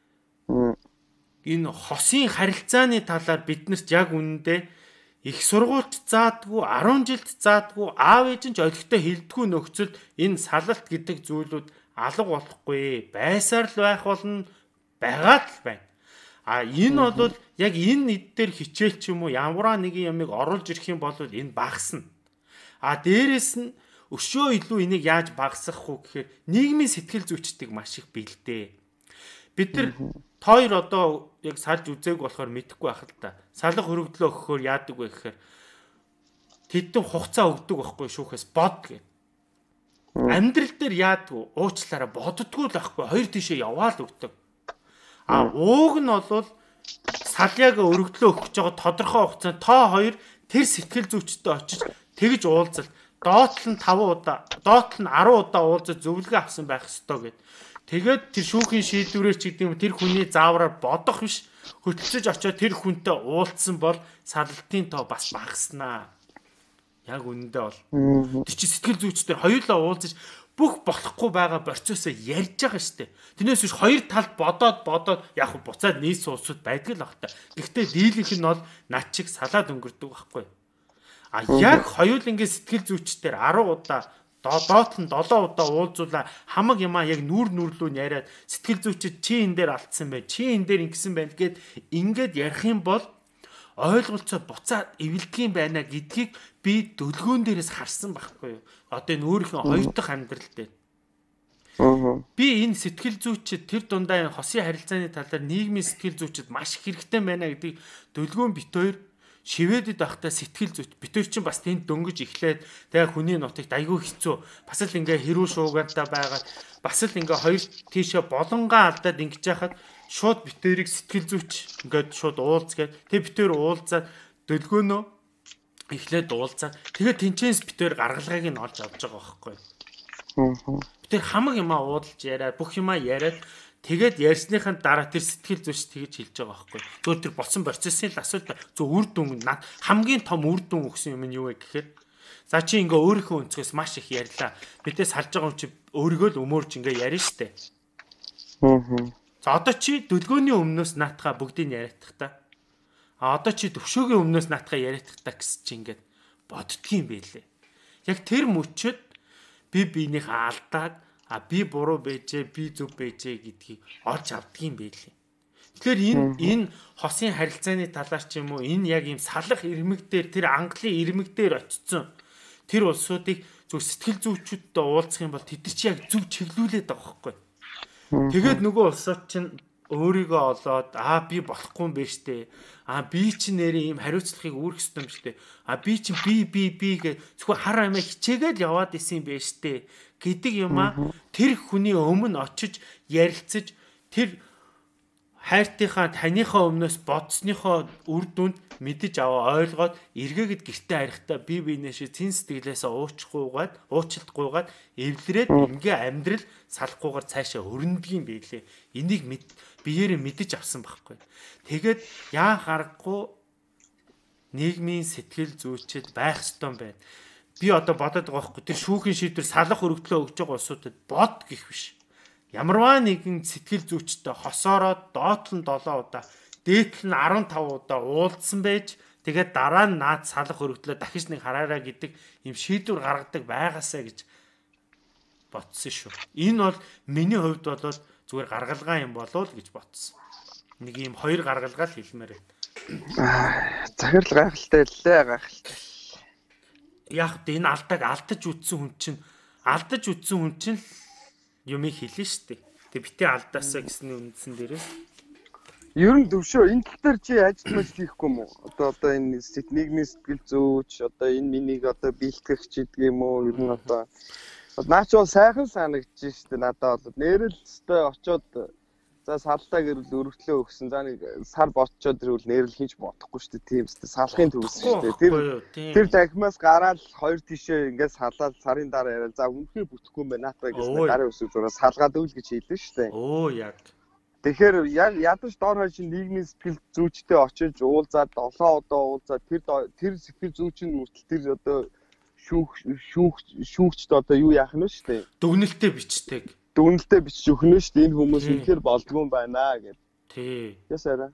Энэ хосын харилцааны талаар биднэрт яг үнэндээ их сургуульд заадгүй 10 жилд заадгүй аав ээж нь ч олигтой хэлдэггүй нөхцөлд энэ салалт гэдэг зүйлүүд алга болохгүй байсаар л байх болно байгаад л байна. Энэ бол яг энэ нийт дээр хичээл ч юм уу ямар нэгэн ямыг оруулж ирэх юм бол энэ багасна. Дээрэс нь өшөө илүү энийг яаж багасгах вэ гэхээр нийгмийн сэтгэл зүйчдийг маш их бэлдээ. Бид нар хоёр одоо яг салж үзээг болохоор мэдэхгүй байх л та. Салга хөрөгдлөө өгөхөөр яадаг вэ гэхээр тэдэн хугацаа өгдөг байхгүй шүүхээс бод гэх. Амьдрал дээр яадаг уучлаараа боддггүй л байхгүй хоёр тийшээ яваал өгдөг. Ууг нь бол саляага өргөдлөө өгч байгаа тодорхой хугацаанд та хоёр тэр сэтгэл зүйчтэй очиж тэгж уулзалт доотл нь 5 удаа, доотл нь 10 удаа уулзаж зөвлөгөө авсан байх ёстой гэд. Тэгээд тэр шүүхийн шийдвэрээр ч гэдэг юм тэр хүний заавраар бодох биш хөтлөж очиод тэр хүнтэй уулзсан бол салалтын тоо бас багаснаа. Яг үнэндээ бол. Тэр чи сэтгэл зүйчдэр хоёулаа уулзаж бүх болохгүй байгаа процессоо ярьж байгаа штэ. Тэрнээс биш хоёр талд бодоод яг буцаад нийс суусууд байдаг л ахтай. Гэхдээ дийлэнх нь бол над чиг салаад өнгөрдөг байхгүй. Яг хоёулангийн сэтгэл зүйчдэр 10 удаа доотл нь 7 удаа уулзуулаа хамаг юмаа яг нүрлүү яриад сэтгэл зүйчид чи энэ дээр алдсан бай чи энэ дээр ингэсэн байна гэд ингээд ярих юм бол ойлголцоо буцаад эвлэдгийм байна гэдгийг би дөлгөөн дээрээс харсан байхгүй юу. Одоо энэ өөрийнхөө хоёр дахь амьдрал дээр. Би энэ сэтгэл зүйчид тэр дундаа энэ хосын харилцааны талаар нийгмийн сэтгэл зүйчид маш их хэрэгтэй байна гэдгийг дөлгөөн бит хоёр шивэдэд байхдаа сэтгэл зүйч бид нар чинь бас тэнд дөнгөж эхлээд тэгээ хүний нутагт айгүй хэцүү бас л ингээ хэрүү шуугантай байгаад бас л ингээ хоёр тийшээ болонгаа алдаад ингэж яхад шууд битэрийг сэтгэл зүйч ингээд шууд уулзгээд тэгээ битэр уулзаад дөлгөөнөө эхлээд уулзаад тэгээ тэнцэнс битэр гаргалгааг нь олж авч байгаа байхгүй. Битэр хамаг юмаа уудалж яриад бүх юмаа яриад тэгээд ярьсныхаа дараа тэр сэтгэл зүйч тэгж хэлж байгаа байхгүй. Зөв тэр болсон процессын л асуулт зөв үр дүн хамгийн том үр дүн өгсөн юм нь юу вэ гэхээр за чи ингээ өөрийнхөө өнцгөөс маш их ярьлаа. Бидээс салж байгаа юм чи өөрийгөө л өмөрж ингээ ярина штэ. За одоо чи дөлгөөний өмнөөс наатахаа бүгдийг яриадах та. Одоо чи төвшөөгийн өмнөөс наатахаа яриадах та гэсэн чи ингээ боддгийм байлээ. Яг тэр мөчөд би биенийхээ алдааг би буруу байжээ, би зөв байжээ гэдгийг олж авдгийм байлээ. Тэгэхээр энэ хосын харилцааны талаар ч юм уу энэ яг ийм салах ирмэг дээр тэр англын ирмэг дээр очсон тэр улсуудыг зөв сэтгэл зүйчүүдтэй уулзах юм бол тэд чи яг зөв чиглүүлээд байгаа байхгүй. Тэгээд нөгөө улсууд чинь өөрийгөө олоод би болохгүй юм байна штэ. Би чи нэрээ ийм хариуцлагыг үүрэх ёстой юм штэ. Би чи би гэж зөвхөн хар амиа хичээгээл яваад исэн юм байна штэ гэдэг юмаа тэр хүний өмнө очиж ярилцаж тэр хайртынхаа таныхаа өмнөөс бодсныхоо үр дүнд мэдэж аваа ойлгоод эргээгээд гэртээ харихтаа би биенээшээ цэн сэтгэлээсээ уучлалтгүйгээд эвлэрээд ингээ амьдрал салахгүйгээр цаашаа өрнөдгийм байлээ. Энийг биеэрээ мэдэж авсан байхгүй. Тэгээд яа харахгүй нийгмийн сэтгэл зүйчэд байх ёстой байна. Би одоо бодоод байгаа байхгүй. Тэр шүүхийн шийдвэр салах өргөдлөө өгж байгаа улсуудад бод гэх биш. Ямарваа нэгэн сэтгэл зүйчтэй хосоороод доотлон 7 удаа, дээдл нь 15 удаа уулзсан байж тэгээд дараа нь наад салах өргөдлөө дахиж нэг хараараа гэдэг юм шийдвэр гаргадаг байгаасаа гэж ботсон шүү. Энэ бол миний хувьд бол зүгээр гаргалгаа юм болов л гэж ботсон. Нэг юм хоёр гаргалгаа л хэлмээр байна. Захирал гайхалтай лээ гайхалтай. Яг энэ алдааг алдаж үтсэн хүн чинь юмыг хэлнэ штэ. Тэг битээ алдаасаа гэсэн үндсэн дээрээс. Ер нь төвшөө энэ тал дээр чи ажиллаж хийхгүй юм уу? Одоо энэ нийгмийн сэтгэл зүйч одоо энэ минийг одоо бэлтгэх ч гэдэг юм уу? Ер нь одоо наач бол сайхан санагдаж штэ надад бол нэрэлтэй очоод за саллаа гэрэл өргөдлөө өгсөн. За нэг сар болчоод ирвэл нэрэл хийж бодохгүй шүү дээ. Тийм шүү дээ. Салахын төвс шүү дээ. Тэр захимаас гараад хоёр тишээ ингээд салаад сарын дараа яриа. За үнхээр бүтэхгүй юм байна. Наатаа гэж гарын өсөв зураа салгаад өвл гэж хэлсэн шүү дээ. Яг. Тэгэхээр ядаж доор хойш нийгмийн сэтгэл зүйчтэй очиж уулзаад 7 удаа уулзаад тэр сэтгэл зүйчийн мөртөл тэр одоо шүүгчд одоо юу яах нь шүү дээ. Дүгнэлтээ бичдэг. Дүгнэлтээ бичиж өгнө шүү дээ. Энэ хүмүүс үнэхээр болдгоо байна гэж. Тий. Ясаараа.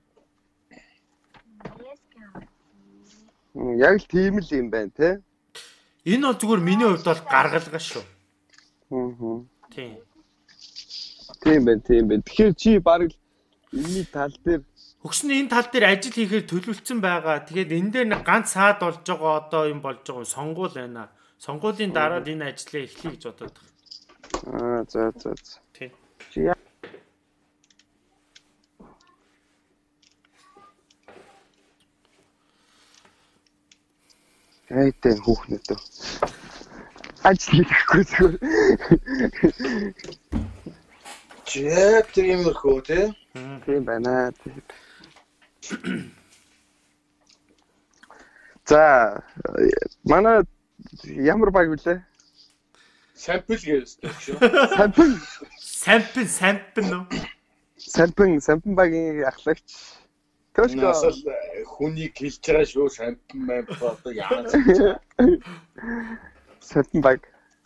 Яг л тийм л юм байна те. Энэ бол зүгээр миний хувьд бол гаргалгаа шүү. Тий. Тийм байна. Тэгэхээр чи баг энэ тал дээр хөгшний энэ тал дээр ажил хийхээр төлөвлөсөн байгаа. Тэгээд энэ дээр нэг ганц саад болж байгаа одоо юм болж байгаа сонгуул байна. Сонгуулийн дараа энэ ажлаа эхлэе гэж бодоод байна. За. Тий. Чи Айтэй хүүхнүүд. Ажил хийхгүй зүгээр. Тиймэрхүү тий. Тийм байна. За манай ямар баг вүлээ? Сампл гэсэн шүү. Сампл нөө. Сампл багийн ахлагч. Асал хүнийг хэлж байгаа шүү. Сампл одоо яагаад Сампл баг.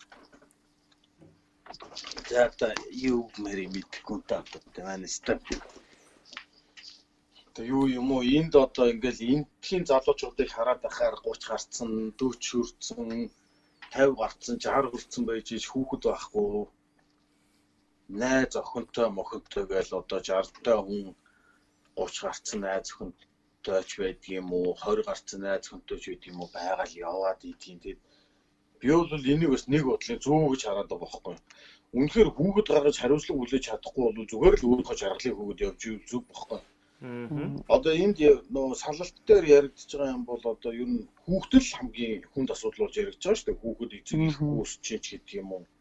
За юу мэри мэдгүй тааттай манай стап. Тэг юу юм уу энд одоо ингээл эндхийн залуучуудыг хараад ахаар 30 гарцсан, 40 хүрсэн, 50 гарцсан, 60 хүрсэн байж хүүхэд байхгүй. Найз охинтой мохонтой гээл одоо 60-тай хүн 30 гарцсан найз охинтой ч байдаг юм уу, 20 гарцсан найз охинтой ч байдаг юм уу байгаал яваад идэх. Тэгэд би бол энийг бас нэг бодлын зүү гэж хараад байгаа байхгүй. Үнэхээр хүүхэд гаргаж хариуцлага хүлээж чадахгүй бол зүгээр л өөрийнхөө жаргалыг хөгөөд явж зүг бохгүй. Одоо энд нөгөө салалт дээр яригдж байгаа юм бол одоо ер нь хүүхдэл хамгийн хүнд асуудал болж яригдж байгаа шүү дээ. Хүүхэд эцэг их үүсч гэдэг юм уу.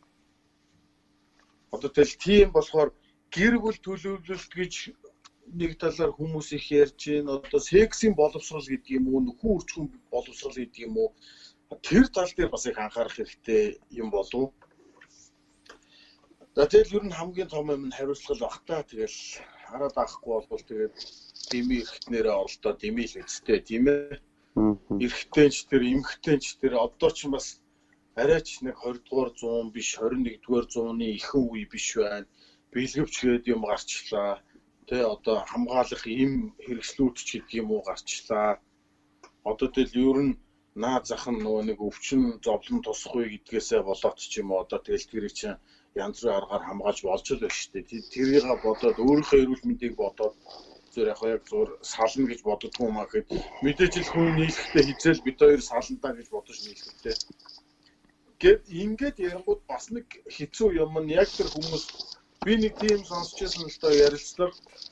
Одоо тэгэл тийм болохоор гэр бүл төлөвлөлт гэж нэг талаар хүмүүс их ярьж байна. Одоо сексийн боловсрал гэдэг юм уу, нөхөн үржих боловсрал гэдэг юм уу. Тэр тал дээр бас их анхаарах хэрэгтэй юм болов. Тэгэл ер нь хамгийн том юм нь хариуцлага баг та. Тэгэл хараад авахгүй бол тэгээд дими ихтнэрээ оролдоод димийл үстэй тийм ээ. Эрэгтэйч тэр эмэгтэйч тэр одоо ч бас арайч нэг 20 дугаар 100 биш 21 дугаар 100-ны ихэнх үе биш байна. Бэлгэвч гээд юм гарчлаа. Тэ одоо хамгаалах им хэрэгслүүд ч гэдэг юм уу гарчлаа. Одоо тэгэл ер нь наа захын нөгөө нэг өвчин зовлон тусахгүй гэдгээсээ болоод ч юм уу одоо тэгэл тэр чинь янз бүрийн аргаар хамгаалж болж л байна шүү дээ. Тэрийг бодоод өөрийнхөө эрүүл мэндийг бодоод зөв яг зур сална гэж боддгоо юм аа гэхэд мэдээж л хүн нийлэхдээ хизээл бид хоёр салнаа гэж бодож нийлэхдээ. Гэт ингээд ярангууд бас нэг хэцүү юм нь яг тэр хүмүүс би нэг тийм сонсчихсан л доо ярилцлага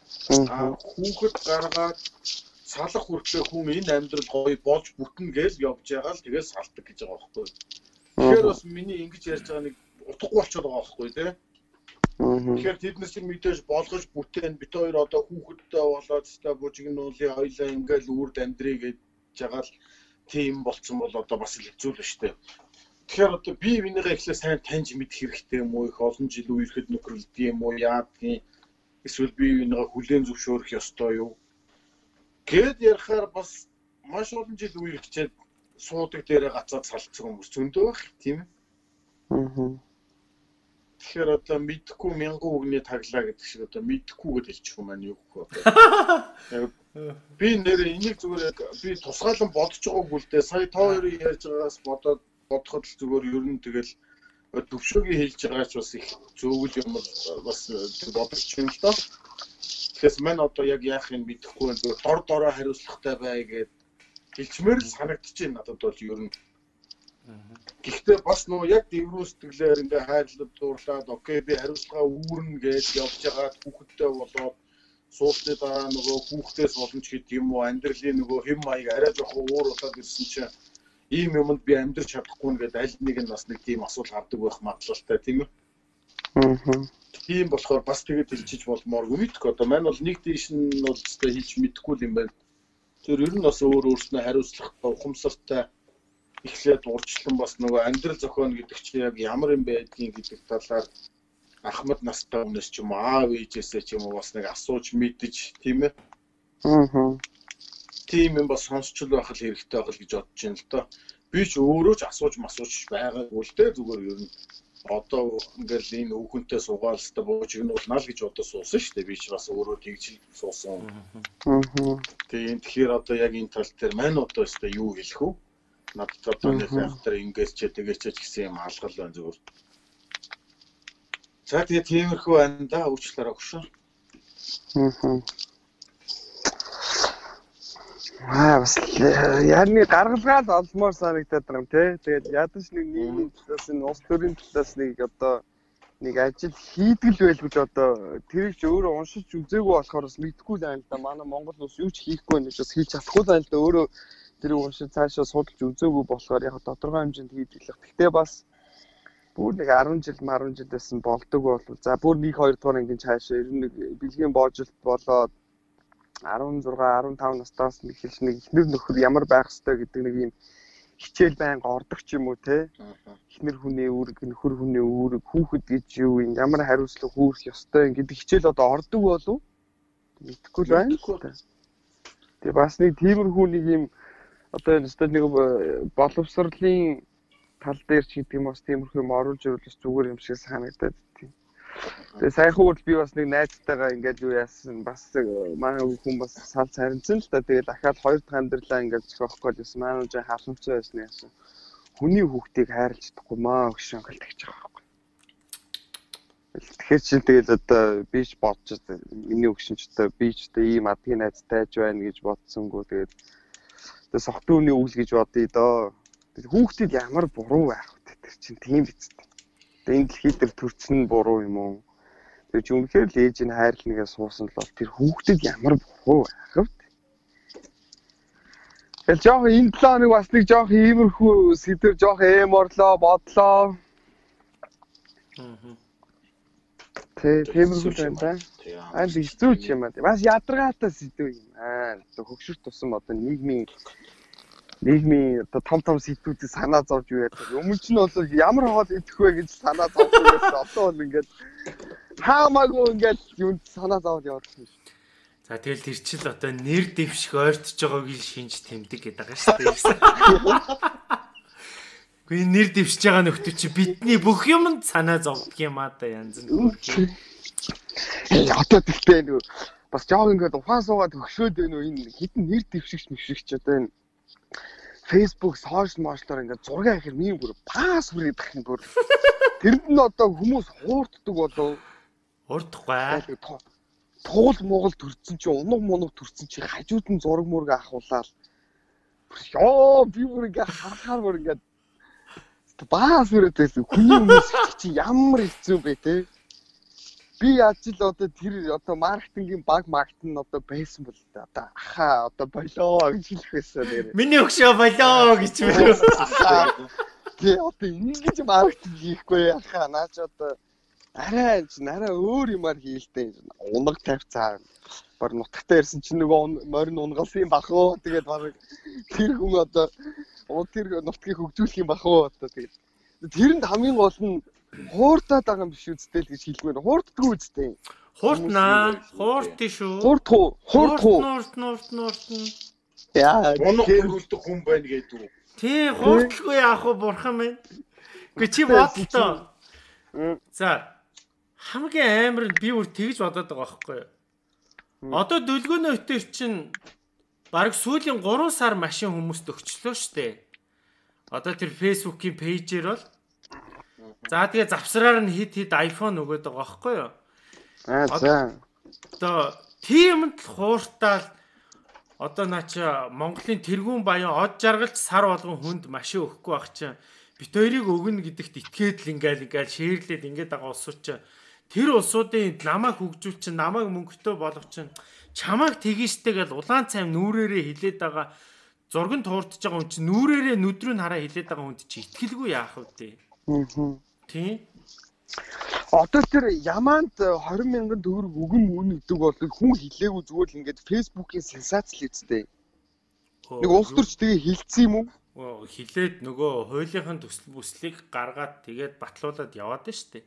хүүхэд гаргаад салах хүртлээр хүн энэ амьдрал гоё болж бүтнэ гэж явж байгаа л тэгээд салдаг гэж байгаа байхгүй. Тэгэхээр бас миний ингэж ярьж байгаа нэг утгагүй болчиход байгаа байхгүй тий. Тэгэхээр тэднээс мэдээж болгож бүтээн бид хоёр одоо хүүхэдтэй болоод та бужигнуулын хоёлаа ингээл үрд амьдрий гэж байгаа л тийм болцсон бол одоо бас хэцүү л шүү дээ. Тэгэхээр одоо би энийгээ эхлээ сайн таньж мэдэх хэрэгтэй юм уу? Их олон жил үерхэд нөхрөлдөг юм уу? Яадгийн эсвэл би энийгээ хүлээн зөвшөөрөх ёстой юу? Гэт ярихаар бас маш олон жил үерхчээд суудаг дээрээ гацаад салцсан хүмүүс зөндөө байх тийм ээ. Тэгэхээр одоо мэдхгүй мянган үгний таглаа гэдэг шиг одоо мэдхгүйгээд хэлчих юм байна юу гэхгүй. Би нэр энийг зүгээр би тусгаалan бодож байгаагүй л дээ. Сая та хоёрын ярьж байгаагаас бодоход л зүгээр ер нь тэгэл төвшөөгийн хэлж байгаач бас их зөвгөл юм бас бодож байна л доо. Тэгэхээс мань одоо яг яах юм мэдэхгүй байна. Зүгээр дороо хариуцлагатай бай гэд хэлчмээр л санагдчихээн надад бол ер нь. Гэхдээ бас нөгөө яг дэврүү сэтгэлээр ингээ хайрлаад дуурлаад окей би хариуцлага үүрнэ гэж явж байгаа хүүхэдтэй болоод суусны дараа нөгөө хүүхдээс боломж гэдэг юм уу амьдралын нөгөө хэм маяг арай жоохон уур болоод ирсэн чинь ийм юмд би амьдрч чадахгүй нэгэд аль нэг нь бас нэг тийм асуудал гардаг байх магадлалтай тийм үү. Тийм болохоор бас тэгээд хэлчих болмооргүй мэдгүй одоо маань бол нэг тийш нь бол зөвхөн хэлж мэдэхгүй юм байна. Тэр ер нь бас өөрснөө хариуцлагатай ухамсартай эхлээд урьдчилан бас нөгөө амьдрал зохион гэдэг чинь яг ямар юм байдгийг гэдэг талаар ахмад настай хүмүүс ч юм уу аав ээжээсээ ч юм уу бас нэг асууж мэдэж тийм ээ. Тийм юм бас сонсчл байх л хэрэгтэй байх л гэж бодож байна л доо. Би ч өөрөө ч асууж байгаагүй л дээ зүгээр ер нь одоо ингээл энэ хүүхэнтэй суугаал хэвээр буужигнуулнаа л гэж одоо суусан шүү дээ. Би ч бас өөрөө тэгж суусан. Тэгэхээр одоо яг энэ тал дээр мань одоо өстой юу хэлэх вэ? Надад одоо нэг хайхтар ингээл ч тэгээч гэсэн юм алгал байна зүгээр. За тэгээ тиймэрхүү байна да уучлаарай өгшөө. Бас яарны гаргалгаад олмоор санагдаад байгаа юм тий. Тэгээд ядаж нэг нийгмийн талаас энэ улс төрийн талаас нэг одоо нэг ажил хийдэг л байл гэж одоо тэрийг ч өөрөө уншиж үзээгүй болохоор бас мэдэхгүй л байна л да. Манай Монгол улс юу ч хийхгүй байх бас хийж чадахгүй байна л да. Өөрөө тэрийг уншиж цаашаа судалж үзээгүй болохоор яг тодорхой хэмжээнд хийдэг л. Гэхдээ бас бүр нэг 10 жил байсан болдог бол за бүр 1-2 дугаар ангийн цаашаа ер нь нэг бэлгийн боожилт болоод 16 15 настаас нэг хэлж нэг ихнэр нөхөр ямар байх ёстой гэдэг нэг юм хичээл байнга ордог ч юм уу те. Ихнэр хүний үүрэг, нөхөр хүний үүрэг, хүүхэд гэж юу юм, ямар хариуцлага хүрэх ёстой гэдэг хичээл одоо ордог болов мэдэхгүй л байна. Тэгээ бас нэг тиймэрхүү нэг юм одоо энэ өстөд нэг боловсролын тал дээр ч гэдэг юм бас тиймэрхүү юм оруулж ирвэл зүгээр юм шиг санагдаад тийм. Тэгээ саяхан үл би бас нэг найзтайгаа ингээд юу яасан бас манай хүн бас сал царинцсан л та тэгээ дахиад хоёр дахь амьдралаа ингээд зохиохгүй байсан. Манай хүн халамжтай байсан яасан. Хүний хүүхдийг хайрлаж чадахгүй маа өгш ангал тэгж байгаа байхгүй. Тэгэхээр чи тэгэл одоо би ч бодож миний өгшин ч одоо би ч одоо ийм адгийн найзтай байж байна гэж бодсонгүй тэгээд сохтууны үйл гэж бодъё доо. Хүүхдэд ямар буруу байх вэ? Тэр чинь тийм биз дээ. Энэ дэлхий дээр төрсөн буруу юм уу? Тэр үнэхээр л ээж нь хайрлангаа суусан л бол тэр хүүхдэд ямар буруу байх вэ? Тэгэл жоох энэ 7 хоног бас нэг жоох иймэрхүү сэдвэр жоох эморлоо бодлоо. Тиймэрхүү байна да. Аа хэцүү ч юм аа. Бас ядаргаатай сэдв юм аа. Хөгшөрт тусан одоо нийгмийн одоо том сэдвүүдийг санаа зовж үйээд. Өмнө нь бол ямар хоол идэх вэ гэж санаа зовж байсан. Одоо бол ингээд хаамаагүй ингээд юунд санаа зовж яваад байна. За тэгэл тэр чил одоо нэр дэвших ойртож байгааг л шинж тэмдэг гэдэг байгаа шүү дээ. Гүй нэр дэвшиж байгаа нөхдөд чи бидний бүх юмд санаа зовдөг юм аа да янз бүр. Одоо тэгтээ нөгөө бас жоог ингээд ухаан суугаад өгшөөд байна уу энэ хитэн нэр дэвшигч мэвшигч одоо энэ Facebook, social media-аар ингээд зураг ахир мийн бүр пас хүрээд байх юм бүр. Тэрэнд нь одоо хүмүүс хуурддаг болов. Хуурдахгүй. Туул Монгол төрцөн чи унаг төрцөн чи хажууд нь зураг мөрөг ахуулаад ёо би бүр ингээд харахаар бүр ингээд баас үрээд байсан. Хүний хүмүүс чи ямар хэцүү бэ те. Би яаж л одоо тэр одоо маркетингийн баг нь одоо байсан бол одоо ахаа одоо болоо гэж хэлэх байсан нэр. Миний өгшөө болоо гэж байна. Тэ одоо ингэж маркетинг хийхгүй ахаа наач одоо арай өөр юмар хийлтэй. Унаг тавьцаа. Бар нутагтаа ирсэн чинь нөгөө морин унгалсан юм бахуу. Тэгээд баг тэр хүн одоо тэр нутгийг хөгжүүлэх юм бахуу одоо тэгээд тэрэнд хамгийн гол нь хууртаад байгаа юм биш үстэй л гэж хэлмээр. Хуурддаг үстэй. Хууртнаа. Хуурт шүү. Хуурт. Яа, унаг хөрүүлдэг хүн байна гэдэг үү? Тий, хууртлгүй яах вэ бурхан минь. Гэ чи бодлоо. За хамгийн амар нь би бүр тэгж бодоод байгаа байхгүй юу? Одоо дүлгөөний өтер чинь бараг сүүлийн 3 сар машин хүмүүст өгчлөө штэ. Одоо тэр Facebook-ийн пэйжээр бол за тэгээ завсраар нь хит iPhone өгöd байгаа байхгүй юу? За. Одоо тиймд л хууртаал одоо наача Монголын тэргүүн баян од жаргалч сар болгон хүнд машин өгөхгүй байх чинь бит хоёрыг өгнө гэдэгт итгээд л ингээл шеэрлээд ингээд байгаа улсууд чинь тэр улсуудын намайг хөгжүүл чинь намайг мөнгөтэй болгох чинь чамайг тгийштэйгээл улаан цайм нүрээрээ хилээд байгаа зурган туурдж байгаа хүн чинь нүрээрээ нүдрүү хараа хилээд байгаа хүнд чи итгэлгүй яах вэ тий? Тийм. Одоо тэр ямаанд 20,000 төгрөг өгөн мөн гэдэг бол хүн хилээгүй зүгээр л ингээд Facebook-ийн сенсац л үстэй. Нэг улс төрч тэгээ хилцсэн юм уу? Хилээд нөгөө хуулийнхын төсөл бүслийг гаргаад тэгээд батлуулаад яваад нь штэ.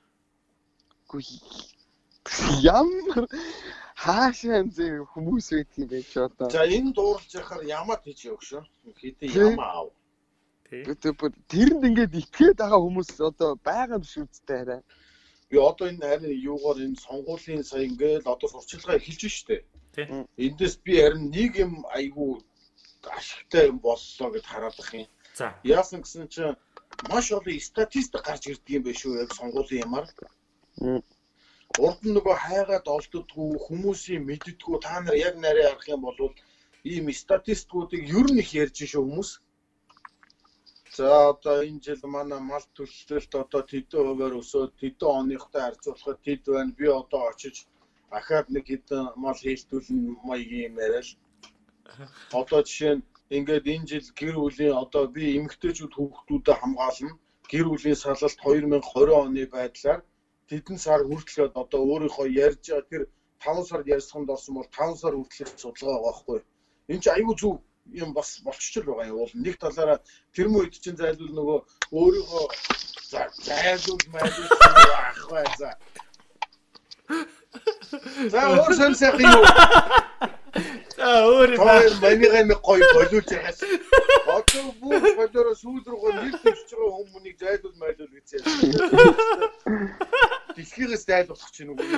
Ямар хаашаа зэ хүмүүс байдгийг байж одоо. За энэ дуурлж яхаар ямаа тийч өгшөө. Хэдий ямаа аав. Тэрэнд ингээд итгээд байгаа хүмүүс одоо байгаа биш үстэй арай. Би одоо энэ харин юугаар энэ сонгуулийн сая ингээд одоо сурчлагаа эхэлж штэ. Эндээс би харин нэг юм айгүй ашигтай юм боллоо гэд хараад бах юм. За. Яасан гэсэн чинь маш олон статистик гарч ирдэг юм биш үү яг сонгуулийн юмар. Урд нь нөгөө хайгаад олддоггүй хүмүүсийн мэддэггүй та нар яг нарийн арах юм бол ийм статистикуудыг ер нь их ярьж шүү хүмүүс. За одоо энэ жил манай мал төлөлтөд одоо тэдэн хувиар өсөөд тэдэн оныхтой харьцуулахад тэд байна. Би одоо очиж ахаад нэг хэдэн мал хийлтүүлэн маягийн юм яриа л. Одоо жишээ нь ингээд энэ жил гэр бүлийн одоо би эмэгтэйчүүд хүүхдүүдэд хамгаална. Гэр бүлийн салалт 2020 оны байдлаар тэдэн сар хүртэлгээд одоо өөрийнхөө ярьж тэр 5 сард ярьсханд орсон бол 5 сар хүртэлх судалгаа байгаа байхгүй. Энэ чинь аюу зүг юм бас болчихчл байгаа юм. Нэг талаараа тэр үед чинь зайлуул нөгөө өөрийнхөө зайлуул майлуул ах бай за. За өөр сонсох юм уу? За өөр манийгаа нэг гоё болиулж байгаас. Одоо бүх болоороо сүүл рүүгээ нэг төвч байгаа хүмүүнийг зайлуул майлуул гэж ярьсан. Дэлхийгээс зайлуулах чинь үгүй.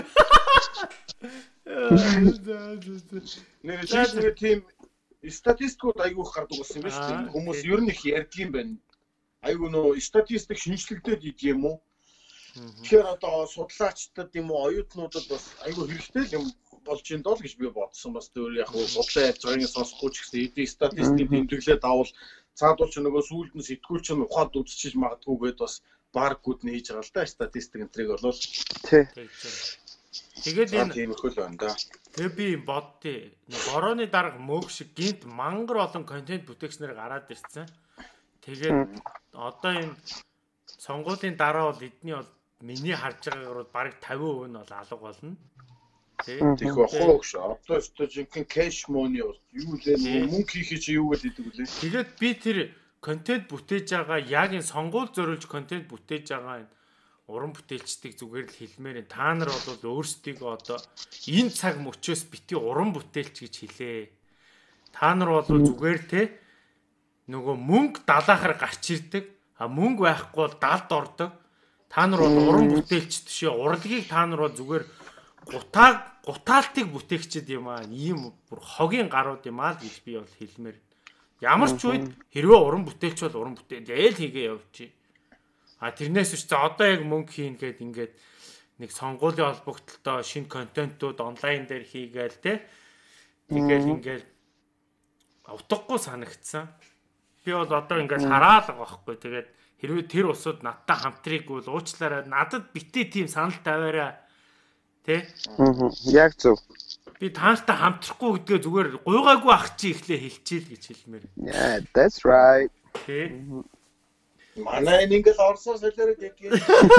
Нэг тийм статистикууд айгүйх гардаг болсон юм байна шүү дээ. Хүмүүс ер нь их ярьдаг юм байна. Айгүй нөө статистик шинжлэгдээд идэг юм уу? Тэгэхээр одоо судлаачдад юм уу, оюутнуудад бас айгүй хэрэгтэй юм болж юм доо гэж би бодсон. Бас өөр яг судлаа яаж байгааг сонсохгүй ч гэсэн эдийн статистикийн тэмдэглээд авал цаадуул ч нөгөө сүүлд нь сэтгүүл чинь ухаад үзчихэж магадгүй гэдээ бас баркууд нь хийж байгаа л да статистик энтриг болол. Тий. Тэгээд энэ тиймэрхүү л байна да. Тэгээ би боддیں۔ Борооны дарга мөг шиг гинт мангар олон контент бүтээгч нар гараад ирсэн. Тэгээд одоо энэ сонгуулийн дараа бол эдний бол миний харж байгаагаар бол бараг 50% нь бол алга болно. Тэг бохоо гэж. Одоо өстө жинхэнэ кэш money бол юу лээ мөнгө хийхий чи юу гэдэг үлээ. Тэгээд би тэр контент бүтээж байгаа яг энэ сонгуул зориулж контент бүтээж байгаа энэ уран бүтээлчдийг зүгээр л хэлмээр. Та нар бол өөрсдийгөө одоо энэ цаг мөчөөс бити уран бүтээлч гэж хэлээ. Та нар бол зүгээр те нөгөө мөнгө далаахаар гарч ирдэг. Мөнгө байхгүй бол далд ордог. Та нар бол уран бүтээлч тишээ урлагийг та нар бол зүгээр гутаалтыг бүтээгчд юм аа. Ийм бүр хогийн гарууд юм аа л гэж би бол хэлмээр. Ямар ч үед хэрвээ уран бүтээлч бол уран бүтээл хийгээ явчих. Тэрнээс ч одоо яг мөнгө хийн гээд ингээд нэг сонгуулийн холбогдлолтой шинэ контентууд онлайн дээр хийгээл те. Тэгэл ингээд утгагүй санагдсан. Би бол одоо ингээд хараад байгаа байхгүй. Тэгээд хэрвээ тэр улсууд надтай хамтраагүй бол уучлаарай. Надад битээ тийм санал тавиараа. Тэ? Яг зөв. Би тааштай хамтрахгүй гэдгээ зүгээр гуйгаагүй ах чи ихлэ хэлчихээ л гэж хэлмээр. Yeah, that's right. Тэ? Манай ингээд орсоор солиороо дэвгээ.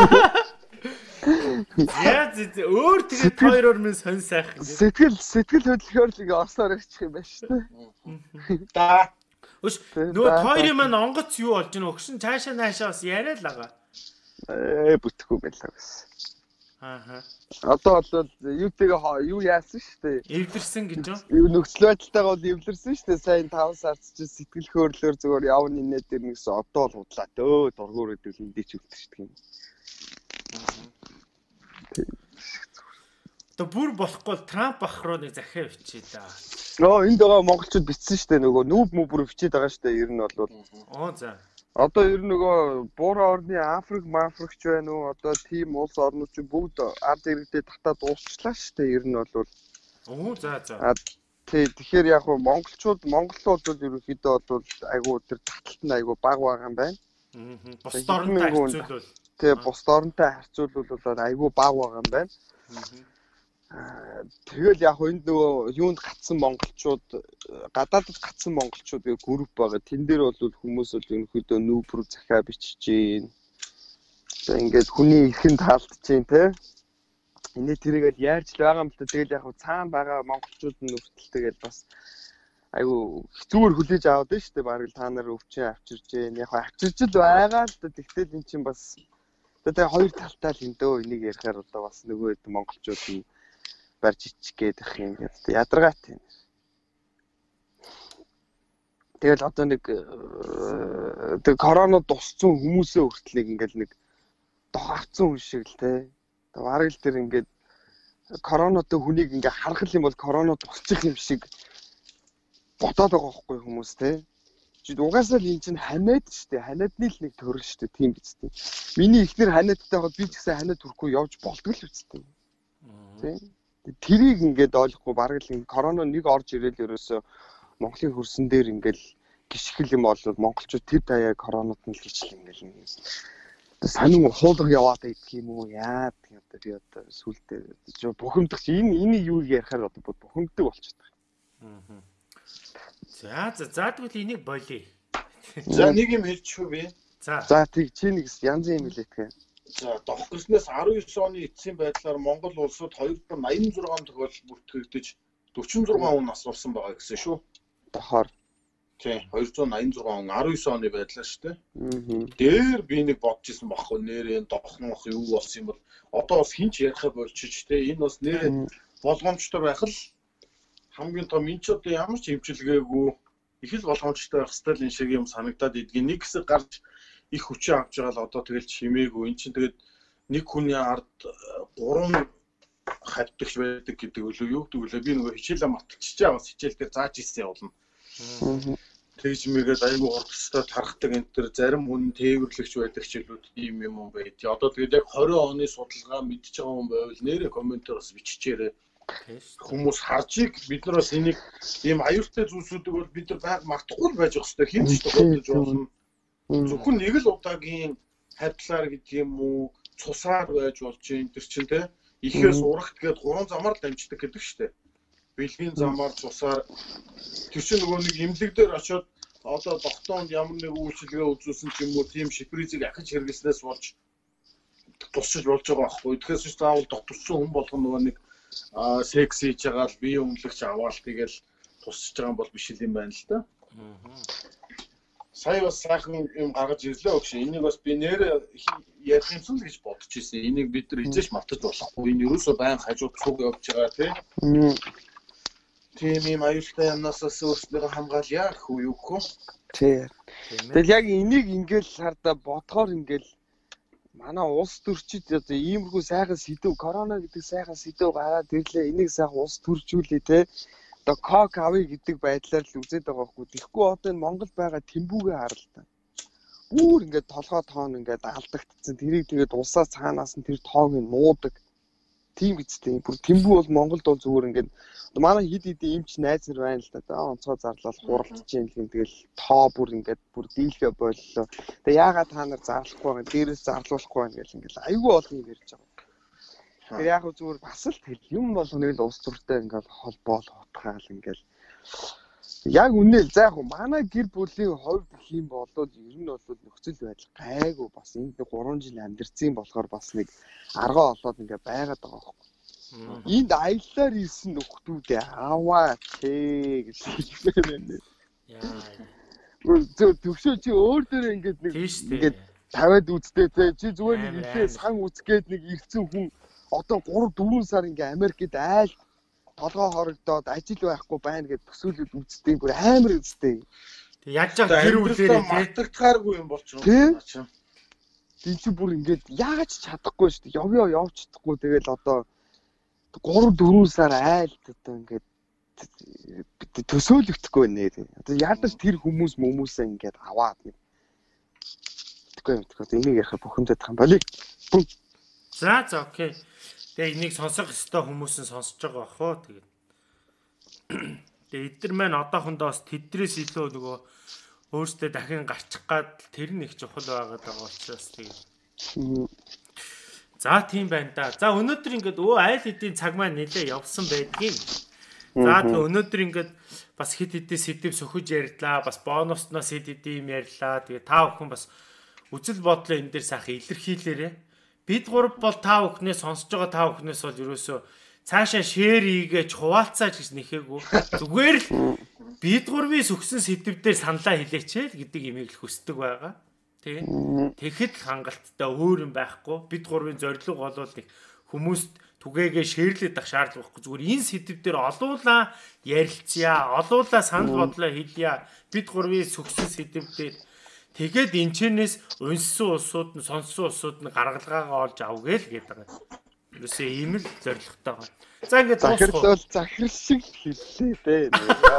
Яа зэ өөр тэгээд хоёроор минь сонь сайхан. Сэтгэл хөдлөхөөр л ингээд орсоор ирчих юм байна шүү дээ. Да. Өш нөгөө хоёрын маань онгоц юу болж гэнэ өгшин цаашаа наашаа бас яриа л байгаа. Бүтэхгүй байлаа гэсэн. Ааха. Одоо бол юутэйгээ юу яасан шүү дээ. Эвдэрсэн гэж юу? Юу нөхцөл байдалтайгаа бол эвдэрсэн шүү дээ. Сайн 5 сард ч сэтгэл хөдлөлөөр зүгээр явна инээд ирнэсэн одоо л худлаа дөө дургуур гэдэг л эндээ ч үлдчихдэг юм. Одоо бүр болохгүй Трамп ах руу нэг захиа бичээ да. Энд байгаа монголчууд бичсэн шүү дээ нөгөө нүүб мүбүр бичээд байгаа шүү дээ. Ер нь бол За. Одоо ер нь нөгөө буураа орны Африк мафрикч байна уу? Одоо тийм улс орнууд ч бүгд ард иргэдэд татаад дуусчлаа шүү дээ. Ер нь бол. За. Тэгэхээр яг нь монголчууд бол ерөнхийдөө бол айгуу тэр таталт нь айгуу бага байгаа юм байна. Бус орнтой харьцуулбал. Бус орнтой харьцуулбал айгуу бага байгаа юм байна. Тэгэл яг энд нөгөө юунд гацсан монголчууд гадаадд гацсан монголчууд гэх групп байгаа. Тэн дээр бол хүмүүс бол ерөнхийдөө нүүбрүү захиа бичиж гин. Ингээд хүний эрхэнд таалдж гин те. Энийг тэрийг л яарч л байгаа юм л та. Тэгэл яг цаана байгаа монголчууд нь нүртэл тэгэл бас айгу хэцүүгээр хүлээж аваад байна шүү дээ. Бараг та нар өвчин авчирж гин. Яг авчирч л байгаа л да. Тэгтэл эн чинь бас тэгээ хоёр талтай л эндөө энийг ярихаар одоо бас нөгөө хэд монголчууд нь барьж ичих гээд их юм гэдэг ядаргаатай. Тэгэл одоо нэг тэг корона дусцсан хүмүүсээ хүртэл ингээл нэг дохавцсан хүн шиг л те. Бараг л тэр ингээд коронатой хүнийг ингээ харах юм бол корона дусчих юм шиг бодоод байгаа байхгүй хүмүүс те. Чи угаасаа л эн чинь ханиад штэ. Ханиадны л нэг төрөл штэ тийм гэжтэй. Миний ихнэр ханиадтай хаад би ч гэсэн ханиад хүрхгүй явж болдгоо л үсттэй. Тийм. Тэрийг ингээд ойлгохгүй бараг л корона нэг орж ирээл ерөөсөө Монголын хөрсөн дээр ингээл гიშгэл юм бол монголчууд тэр даяа коронавот нь л хичлээ ингээл санин хуулга яваад идэх юм уу яа гэдэг би одоо сүултээ бухимдах энийг юу ярихаар одоо бухимддаг болчихдог. За тэгвэл энийг болъё. За нэг юм хэлчихв би. За тий чи нэг янзын юм хэлээ тэгээ. За дохгосноос 19 оны эцсийн байдлаар Монгол улсад 286 тохиолдол бүртгэгдэж 46 хүн асуулсан байгаа гэсэн шүү. Дохоор. Тийм 286 хүн 19 оны байдлаар шүү дээ. Дээр би нэг бодож исэн багхгүй нэрээ дохнох юу болсон юм бол одоо бас хинч ярихаа болчих те энэ бас нэрээ болгоомжтой байх л хамгийн том энэ ч одоо ямар ч хэмжүүлгээгүй их л болгоомжтой байх стил энэ шиг юм санагдаад идгийн нэг хэсэг гарч их хүчээ авч байгаа л одоо тэгэл чимээгүй эн чинь тэгээд нэг хүний ард 3 хавтагч байдаг гэдэг үлээ юу гэдэг үлээ би нөгөө хичээлээ матчихж байгаа бас хичээл дээр зааж ирсэн явуулна. Тэгж мэгээд айгүй хурцтай тархдаг энэ төр зарим хүн тээвэрлэгч байдаг ч илүү ийм юм байд. Одоо тэгээд яг 20 оны судалгаа мэдчихэж байгаа хүн байвал нэрээ комментээр бас биччихээрэй. Хүмүүс харжиг бид нар бас энийг ийм аюултай зүйлсүүдийг бол бид нар баг мартахгүй байж байгаа хэрэгтэй. Хин ч бодож болно. Зөвхөн нэг л удаагийн хавтлаар гэдэг юм уу, цусаар байж болж энэ төр чинь те ихээс урагт гээд 3 замаар л дамждаг гэдэг штэ. Бэлгийн замаар цусаар тэр чинь нөгөө нэг имлэг дээр очиод одоо тогтоонд ямар нэг үйлчилгээ үзүүлсэн ч юм уу тийм шипризийг ахиж хэрэглэснээс болж тусч болж байгаа байхгүй. Тэгэхээр ч заавал докторсон хүн болгоно нөгөө нэг секс хийж байгаа л бие өмнөлөгч аваал тэгэл тусч байгаа юм бол биш юм байна л да. Сая бас сайхан юм гаргаж ирлээ өгш. Энийг бас би нэр ярих юмсан л гэж бодож ирсэн. Энийг бид нар хизээш мартаж болохгүй. Энэ ерөөсөө байн хажууд цуг явж байгаа тийм. Тийм юм аюултай юмнаас өөрсдөө хамгаалъя хүү юу хөө. Тийм. Тэгэл яг энийг ингээл хардаа бодохоор ингээл манай улс төрчид одоо иймэрхүү сайхан сэдв корона гэдэг сайхан сэдв гараад ирлээ. Энийг сайхан улс төржүүлээ те. Одоо кок авъя гэдэг байдлаар л үзээд байгаа байхгүй. Тэгэхгүй одоо энэ Монгол байгаа тэмбүүгээ харалтаа. Бүр ингээд толгой тоон ингээд алдагдсан. Тэрийг тэгээд улсаа цаанаас нь тэр тоог нь нуудаг. Тийм үстэй. Бүр тэмбүү бол Монголд бол зүгээр ингээд манай хид хидийн эмч найз нар байна л да. Онцгой зарлал хуралдаж юм гэх юм тэгэл тоо бүр ингээд бүр дийлхэ боллоо. Тэгээ яагаад та нар зарлахгүй байгаа. Дээрээс зарлуулахгүй байна гэл ингээд айгүй олон юм ярьж байгаа. Тэр яг зүгээр бас л тэр юм болгоныг л улс төртэй ингээд холбоол утгаал ингээд яг үнээл за яг манай гэр бүлийн хувьд гэх юм бол ер нь бол нөхцөл байдал гайгүй бас энд 3 жил амьдэрсэн болохоор бас нэг аргаа олоод ингээд байгаад байгаа байхгүй. Энд аяллаар ирсэн нөхдүүдээ аваа тээ гэж хэлмээр байна. Яа. Төвшөө чи өөр дээр ингээд нэг ингээд тавиад үзтээ те чи зүгээр нэг ихээ сан үзгээд нэг ирсэн хүн одоо 3-4 сар ингээ Америкт айл толгой хорогдоод ажил байхгүй байна гэж төсөөлөд үзтээ бүр амар үзтээ. Тэг яаж байгаа тэр үлээрээ мартагдахааргүй юм болчихно. Тийм чи бүр ингээд яаж чадахгүй шүү дээ. Явъя явж чадахгүй тэгэл одоо 3-4 сар айлт одоо ингээд төсөөлөгдөхгүй нэ. Одоо яадаж тэр хүмүүсээ ингээд аваад нэг. Тэгэхгүй энийг ярих бүхэндээ тань болий. За окей. Тэгээ энийг сонсох ёстой хүмүүс нь сонсож байгаа бах уу тэгээд. Тэгээ эдгээр маань одоохондоо бас тэдрээс илүү нөгөө өөртөө дахин гарчих гад тэр нэг чухал байгаад байгаа учраас тэгээд. За тийм байна да. За өнөөдөр ингээд айл хэдийн цаг маань нэлээ явсан байдгийг. За тэгээ өнөөдөр ингээд бас хэд хэдийн сэдв сөхөж ярьлаа. Бас бонусноос хэд хэдийн юм ярьлаа. Тэгээ та бүхэн бас үзэл бодлоо энэ дээр сайхан илэрхийлээрэй. Бид гурав бол та бүхнээс сонсож байгаа та бүхнээс бол ерөөсөө цаашаа шеэр хийгээч хуваалцаач гэж нэхээгүй. Зүгээр л бид гурвын сөхсөн сэдвээр саналаа хэлээч л гэдэг имийг л хүсдэг байгаа. Тийм. Тэгэхэд хангалттай өөр юм байхгүй. Бид гурвын зорилго бол нэг хүмүүст түгээгээ шеэрлээд ах шаардлага байхгүй. Зүгээр энэ сэдвээр олуулаа ярилцъя, олуулаа санал бодлоо хэлъя. Бид гурвын сөхсөн сэдвээр тэгээд энэчнээс унссан улсууд нь сонссон улсууд нь гаргалгаагаа олж авъя л гэдэг байгаа. Юусе ийм л зорилготой байгаа. За ингээд захирлал захирал шиг хэллээ дээ.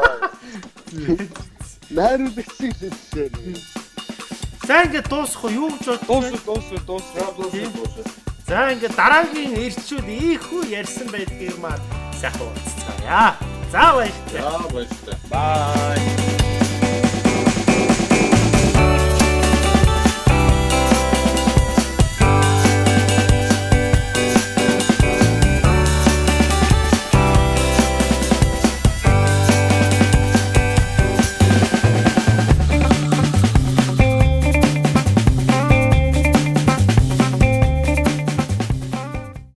Найруулагч шиг хэллээ. За ингээд дуусах уу юу гэж дуус. За ингээд дараагийн ирчүүд ийхүү ярьсан байдгийг маань сайхан уулзцаая. За баярлалаа. Бай.